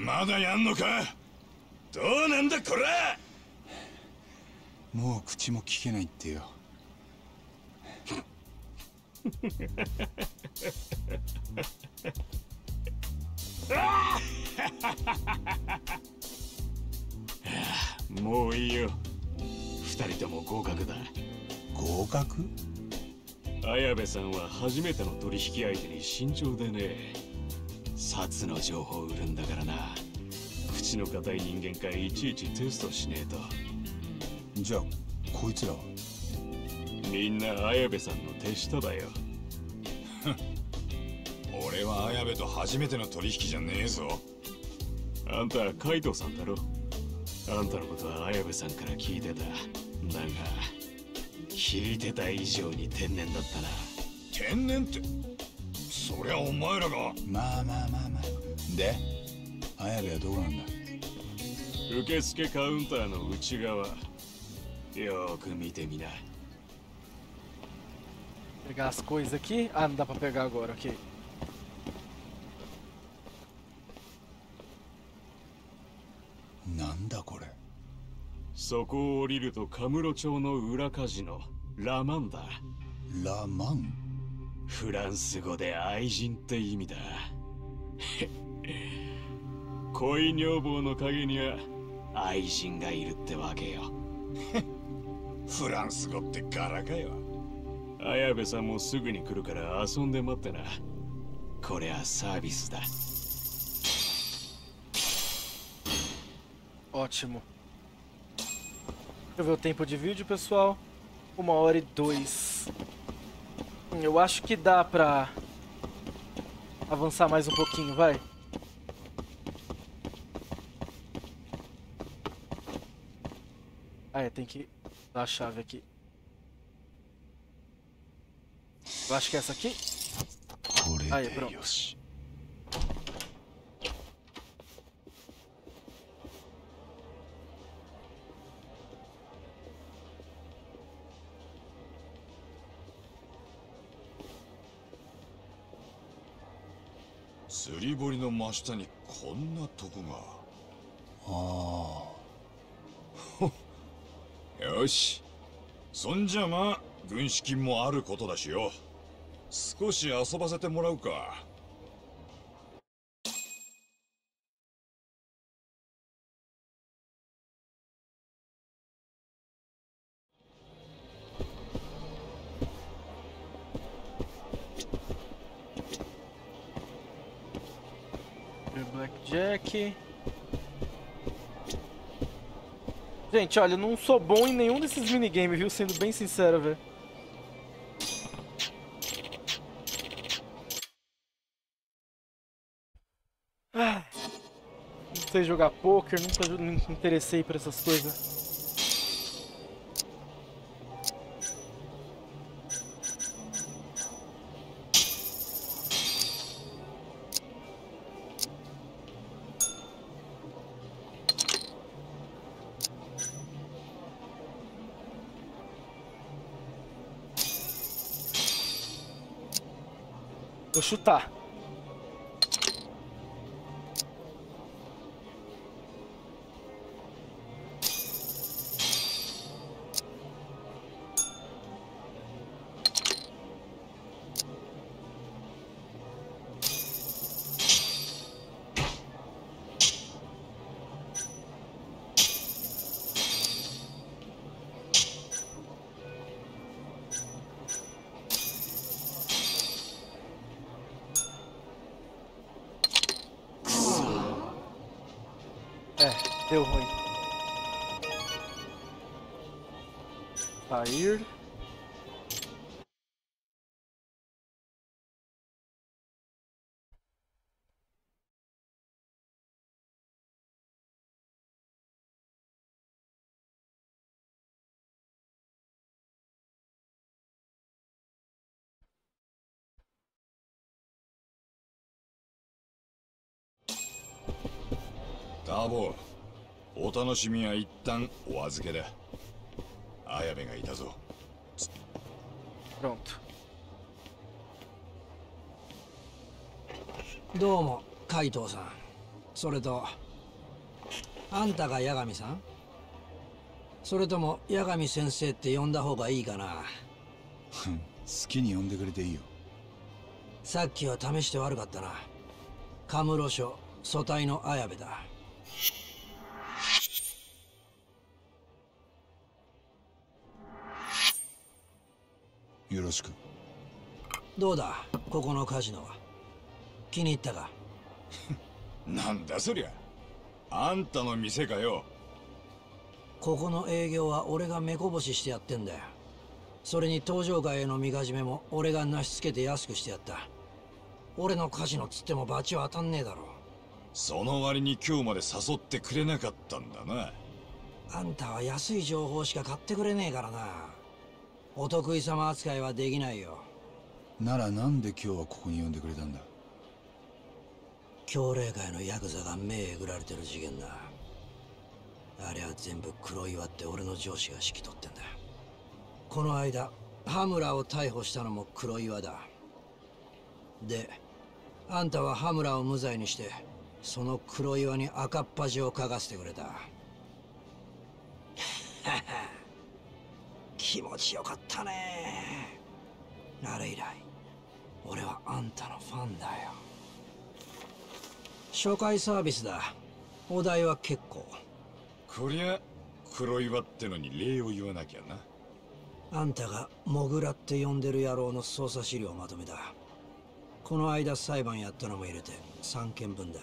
まだやんのか。どうなんだこら。 もう口も聞けないってよ。 もういいよ。二人とも合格だ。 合格？ 綾部さんは初めての取引相手に慎重でね。札の情報を売るんだからな。口の固い人間かいちいちテストしねえと。 じゃあこいつらは？ みんな綾部さんの手下だよ。 俺は綾部と初めての取引じゃねえぞ。 あんたカイトさんだろ。あんたのことは綾部さんから聞いてた。だが聞いてた以上に天然だったな。 天然って、そりゃお前らが。 まあまあまあまあ。で綾部はどうなんだ？ 受付カウンターの内側よーく見てみな。 Pegar as coisas aqui. Ah, não dá pra pegar agora, ok. なんだこれ。 そこを降りるとカムロ町の裏カジノラマンだ。 ラマン？ フランス語で愛人って意味だ。恋女房の陰には愛人がいるってわけよ。 フランス語って柄かよ。 綾部さんもすぐに来るから遊んで待ってな。これはサービスだ。 Ótimo. Deixa eu ver o tempo de vídeo, pessoal. Uma hora e dois. Eu acho que dá pra avançar mais um pouquinho, vai. Ah, é, tem que dar a chave aqui. Eu acho que é essa aqui. Aí, pronto. 釣り堀の真下にこんなとこが。 ああ。よし。そんじゃまあ軍資金もあることだしよ。少し遊ばせてもらうか。 Blackjack. Gente, olha, eu não sou bom em nenhum desses minigames, viu? Sendo bem sincero, velho. Ah, não sei jogar poker, nunca me interessei por essas coisas. Vou chutar. É, deu ruim. Sair. ターボ、お楽しみは一旦お預けだ。綾部がいたぞ。 Pronto. どうも、海藤さん。 それとあんたが八神さん？それとも八神先生って呼んだ方がいいかな？ 好きに呼んでくれていいよ。 さっきは試して悪かったな。カムロ署組対の綾部だ。 よろしく。 どうだここのカジノは。気に入ったか？ なんだそりゃ、あんたの店かよ。 ここの営業は俺が目こぼししてやってんだよ。それに登場会へのみかじめも俺がなしつけて安くしてやった。俺のカジノつってもバチは当たんねえだろ。 その割に今日まで誘ってくれなかったんだな。 あんたは安い情報しか買ってくれねえからな。お得意様扱いはできないよ。 ならなんで今日はここに呼んでくれたんだ？ 強霊会のヤクザが目えぐられてる事件だ。あれは全部黒岩って俺の上司が指揮取ってんだ。この間羽村を逮捕したのも黒岩だ。であんたは羽村を無罪にしてその黒岩に赤っ恥をかかせてくれた。気持ちよかったね。あれ以来俺はあんたのファンだよ。初回サービスだ。お代は結構。 こりゃ黒岩ってのに礼を言わなきゃな。 あんたがモグラって呼んでる野郎の捜査資料をまとめた。この間裁判やったのも入れてさんけんぶんだ。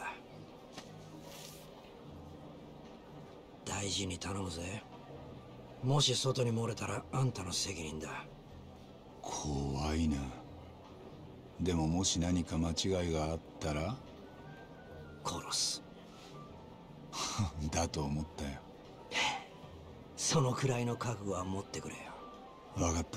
大事に頼むぜ。もし外に漏れたらあんたの責任だ。 怖いな。でももし何か間違いがあったら殺す。 だと思ったよ。 そのくらいの覚悟は持ってくれよ。 分かった。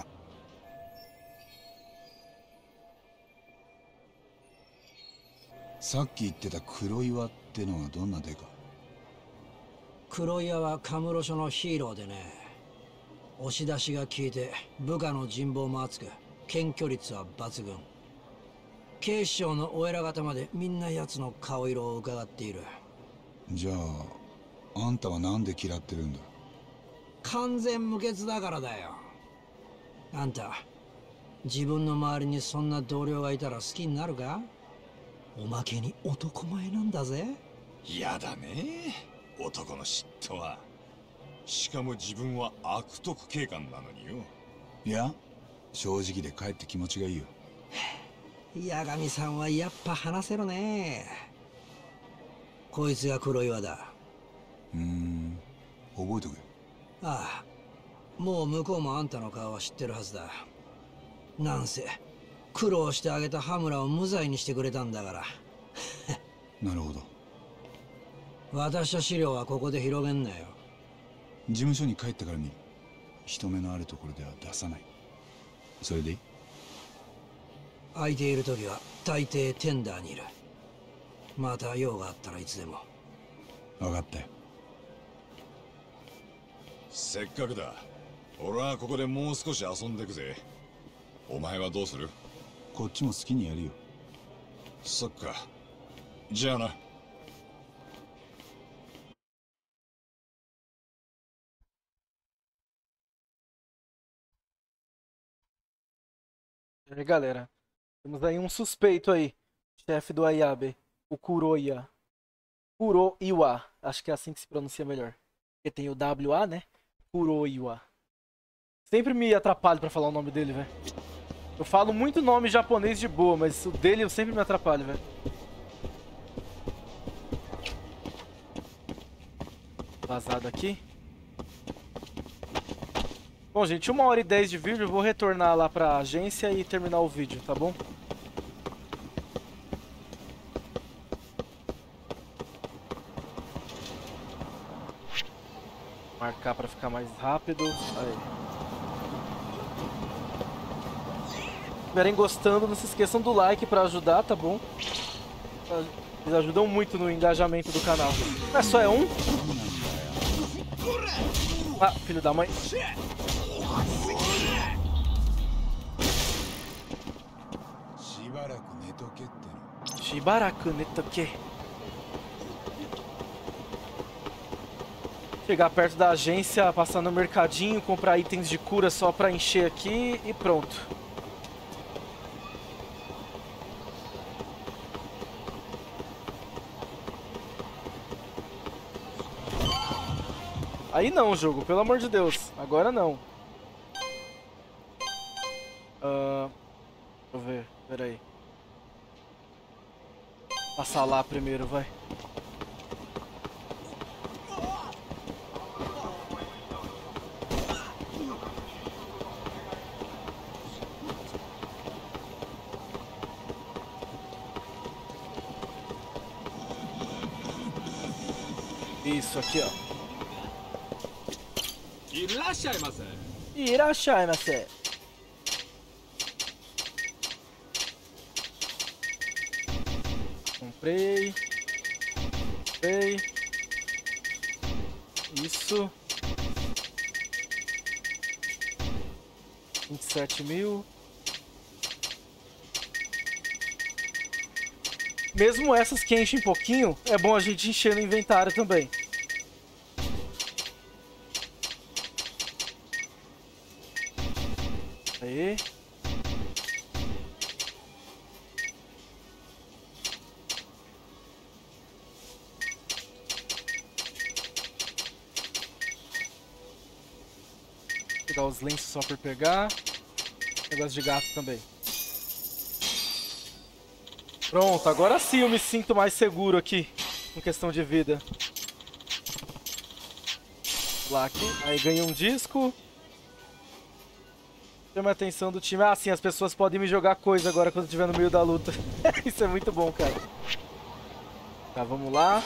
さっき言ってた黒岩ってのはどんなデカ？ 黒岩はカムロ署のヒーローでね。押し出しが効いて部下の人望も厚く検挙率は抜群。警視庁のお偉方までみんな奴の顔色を伺っている。 じゃああんたはなんで嫌ってるんだ？ 完全無欠だからだよ。あんた自分の周りにそんな同僚がいたら好きになるか？おまけに男前なんだぜ。 やだね男の嫉妬は。しかも自分は悪徳警官なのによ。 いや正直でかえって気持ちがいいよ。 八神さんはやっぱ話せるね。こいつが黒岩だ。 うーん覚えとけ。 ああもう向こうもあんたの顔は知ってるはずだ。なんせ苦労してあげた羽村を無罪にしてくれたんだから。 なるほど。 渡した資料はここで広げんなよ。 事務所に帰ってから見る。人目のあるところでは出さない。それでいい？ 空いている時は大抵テンダーにいる。また用があったらいつでも。 分かったよ。 せっかくだ。俺はここでもう少し遊んでくぜ。お前はどうする？ こっちも好きにやるよ。 そっか。じゃあな。 E aí, galera, temos aí um suspeito aí, chefe do Ayabe, o Kuroya. Kuroiwa, acho que é assim que se pronuncia melhor. Porque tem o W A, né? Kuroiwa. Sempre me atrapalho pra falar o nome dele, velho. Eu falo muito nome japonês de boa, mas o dele eu sempre me atrapalho, velho. Vazado aqui. Bom, gente, uma hora e dez de vídeo, eu vou retornar lá pra agência e terminar o vídeo, tá bom? Marcar pra ficar mais rápido. Aí. Se estiverem gostando, não se esqueçam do like pra ajudar, tá bom? Eles ajudam muito no engajamento do canal. Ah, só é um? Ah, filho da mãe. Shibaraku netoke. Chegar perto da agência, passar no mercadinho, comprar itens de cura só pra encher aqui e pronto. Aí não, jogo, pelo amor de Deus. Agora não. Uh, deixa eu ver, peraí. Passar lá primeiro, vai. Isso aqui, ó. Irashaimasu. Comprei. Comprei. Isso. vinte e sete mil. Mesmo essas que enchem um pouquinho, é bom a gente encher no inventário também. Aí. Pegar os lenços só por pegar. Negócio de gato também. Pronto, agora sim eu me sinto mais seguro aqui, em questão de vida. Lá aqui, aí ganhei um disco. Chama a atenção do time. Ah, sim, as pessoas podem me jogar coisa agora quando estiver no meio da luta. Isso é muito bom, cara. Tá, vamos lá.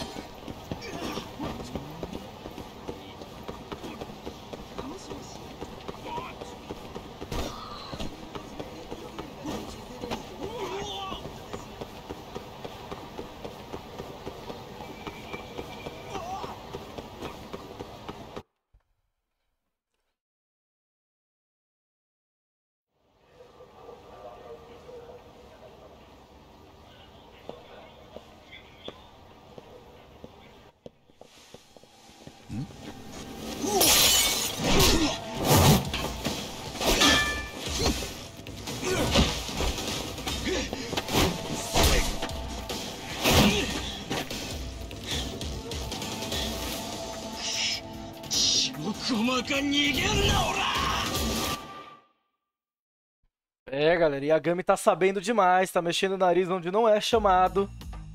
É, galera, Yagami tá sabendo demais, tá mexendo o nariz onde não é chamado.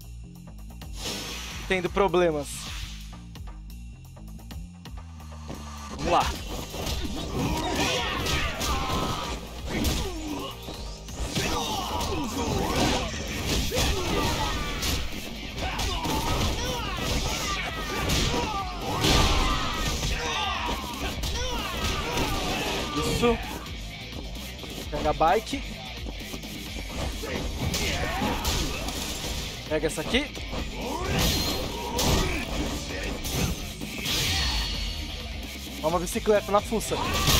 Tendo problemas. Vamos lá. Isso. Pega a bike. Pega essa aqui. Ó, uma bicicleta na fuça.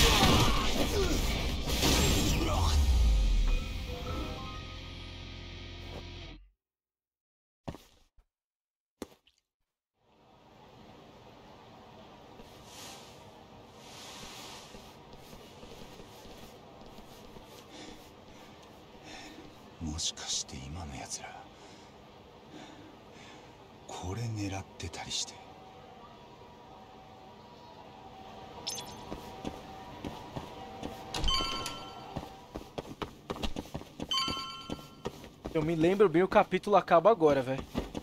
Eu me lembro bem, o capítulo acaba agora, velho.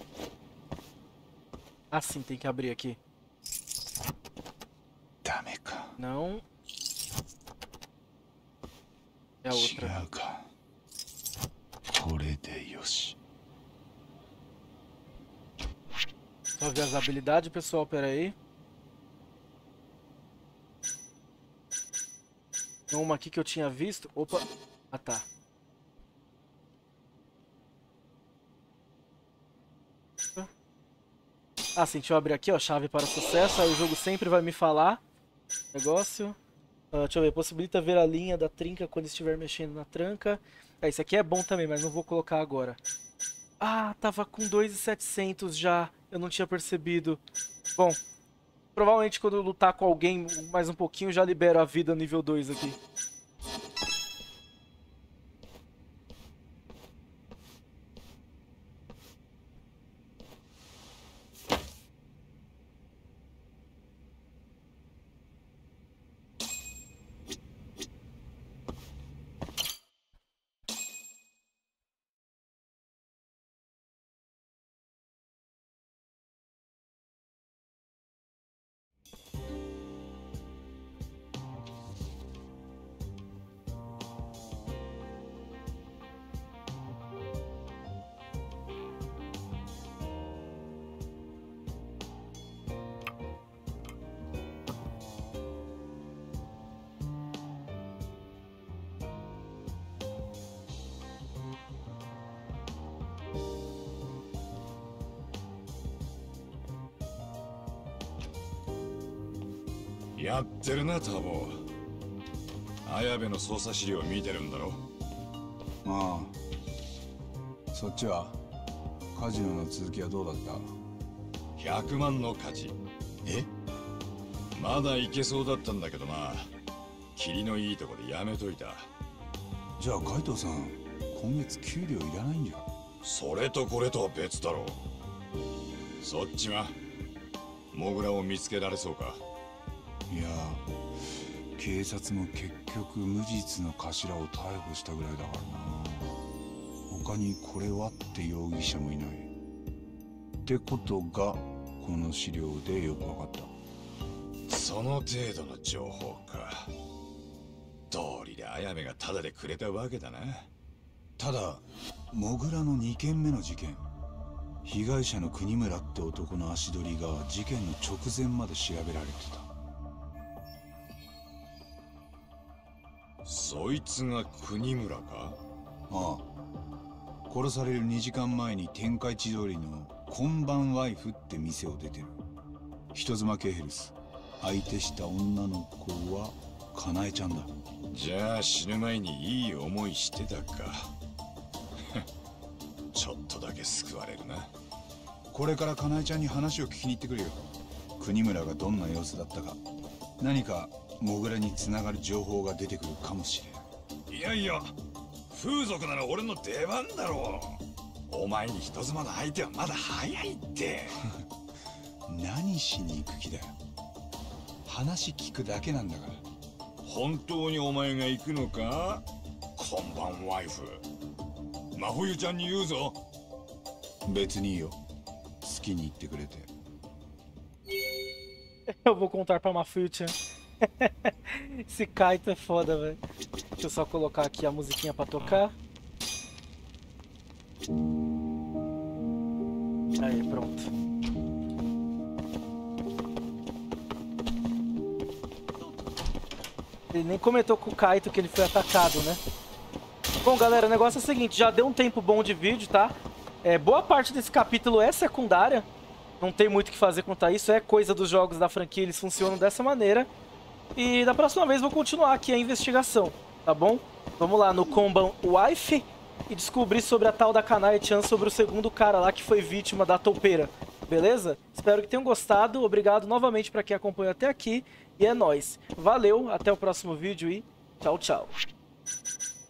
Ah, sim, tem que abrir aqui. Não. É a outra. Só ver as habilidades, pessoal, pera aí. Tem uma aqui que eu tinha visto. Opa. Ah, tá. Ah, sim, deixa eu abrir aqui, ó, chave para sucesso, aí o jogo sempre vai me falar. Negócio. Uh, deixa eu ver, possibilita ver a linha da trinca quando estiver mexendo na tranca. É, isso aqui é bom também, mas não vou colocar agora. Ah, tava com dois mil e setecentos já, eu não tinha percebido. Bom, Provavelmente quando eu lutar com alguém mais um pouquinho, já libero a vida nível dois aqui. やってるな、タボ。綾部の捜査資料見てるんだろ。 ああ。そっちはカジノの続きはどうだった？ ひゃくまんの価値。 え？ まだいけそうだったんだけどな。霧のいいとこでやめといた。 じゃあ海藤さん、今月給料いらないんじゃ。 それとこれとは別だろう。そっちはモグラを見つけられそうか？ いや、警察も結局無実の頭を逮捕したぐらいだからな。他にこれはって容疑者もいないってことがこの資料でよく分かった。 その程度の情報か。道理で綾部がタダでくれたわけだな。 ただモグラのにけんめの事件、被害者の国村って男の足取りが事件の直前まで調べられてた。 そいつが国村か？ ああ。殺されるにじかんまえに天下一通りの今晩ワイフって店を出てる。人妻系ヘルス。相手した女の子はかなえちゃんだ。 じゃあ死ぬ前にいい思いしてたか。ちょっとだけ救われるな。 これからかなえちゃんに話を聞きに行ってくるよ。国村がどんな様子だったか、何かモグラにつながる情報が出てくるかもしれん。 いやいや、風俗なら俺の出番だろう。お前に人妻の相手はまだ早いって。 何しに行く気だよ。話聞くだけなんだから。 本当にお前が行くのか？今晩ワイフ。真冬ちゃんに言うぞ。 別にいいよ。好きに言ってくれて。 Eu vou contar pra Mafuchan. Esse Kaito é foda, velho. Deixa eu só colocar aqui a musiquinha pra tocar. Aí, pronto. Ele nem comentou com o Kaito que ele foi atacado, né? Bom, galera, o negócio é o seguinte, já deu um tempo bom de vídeo, tá? É, boa parte desse capítulo é secundária. Não tem muito o que fazer quanto a isso, é coisa dos jogos da franquia, eles funcionam dessa maneira. E da próxima vez vou continuar aqui a investigação, tá bom? Vamos lá no Konban Wife e descobrir sobre a tal da Kanae-chan, sobre o segundo cara lá que foi vítima da toupeira, beleza? Espero que tenham gostado, obrigado novamente para quem acompanhou até aqui e é nóis. Valeu, até o próximo vídeo e tchau, tchau.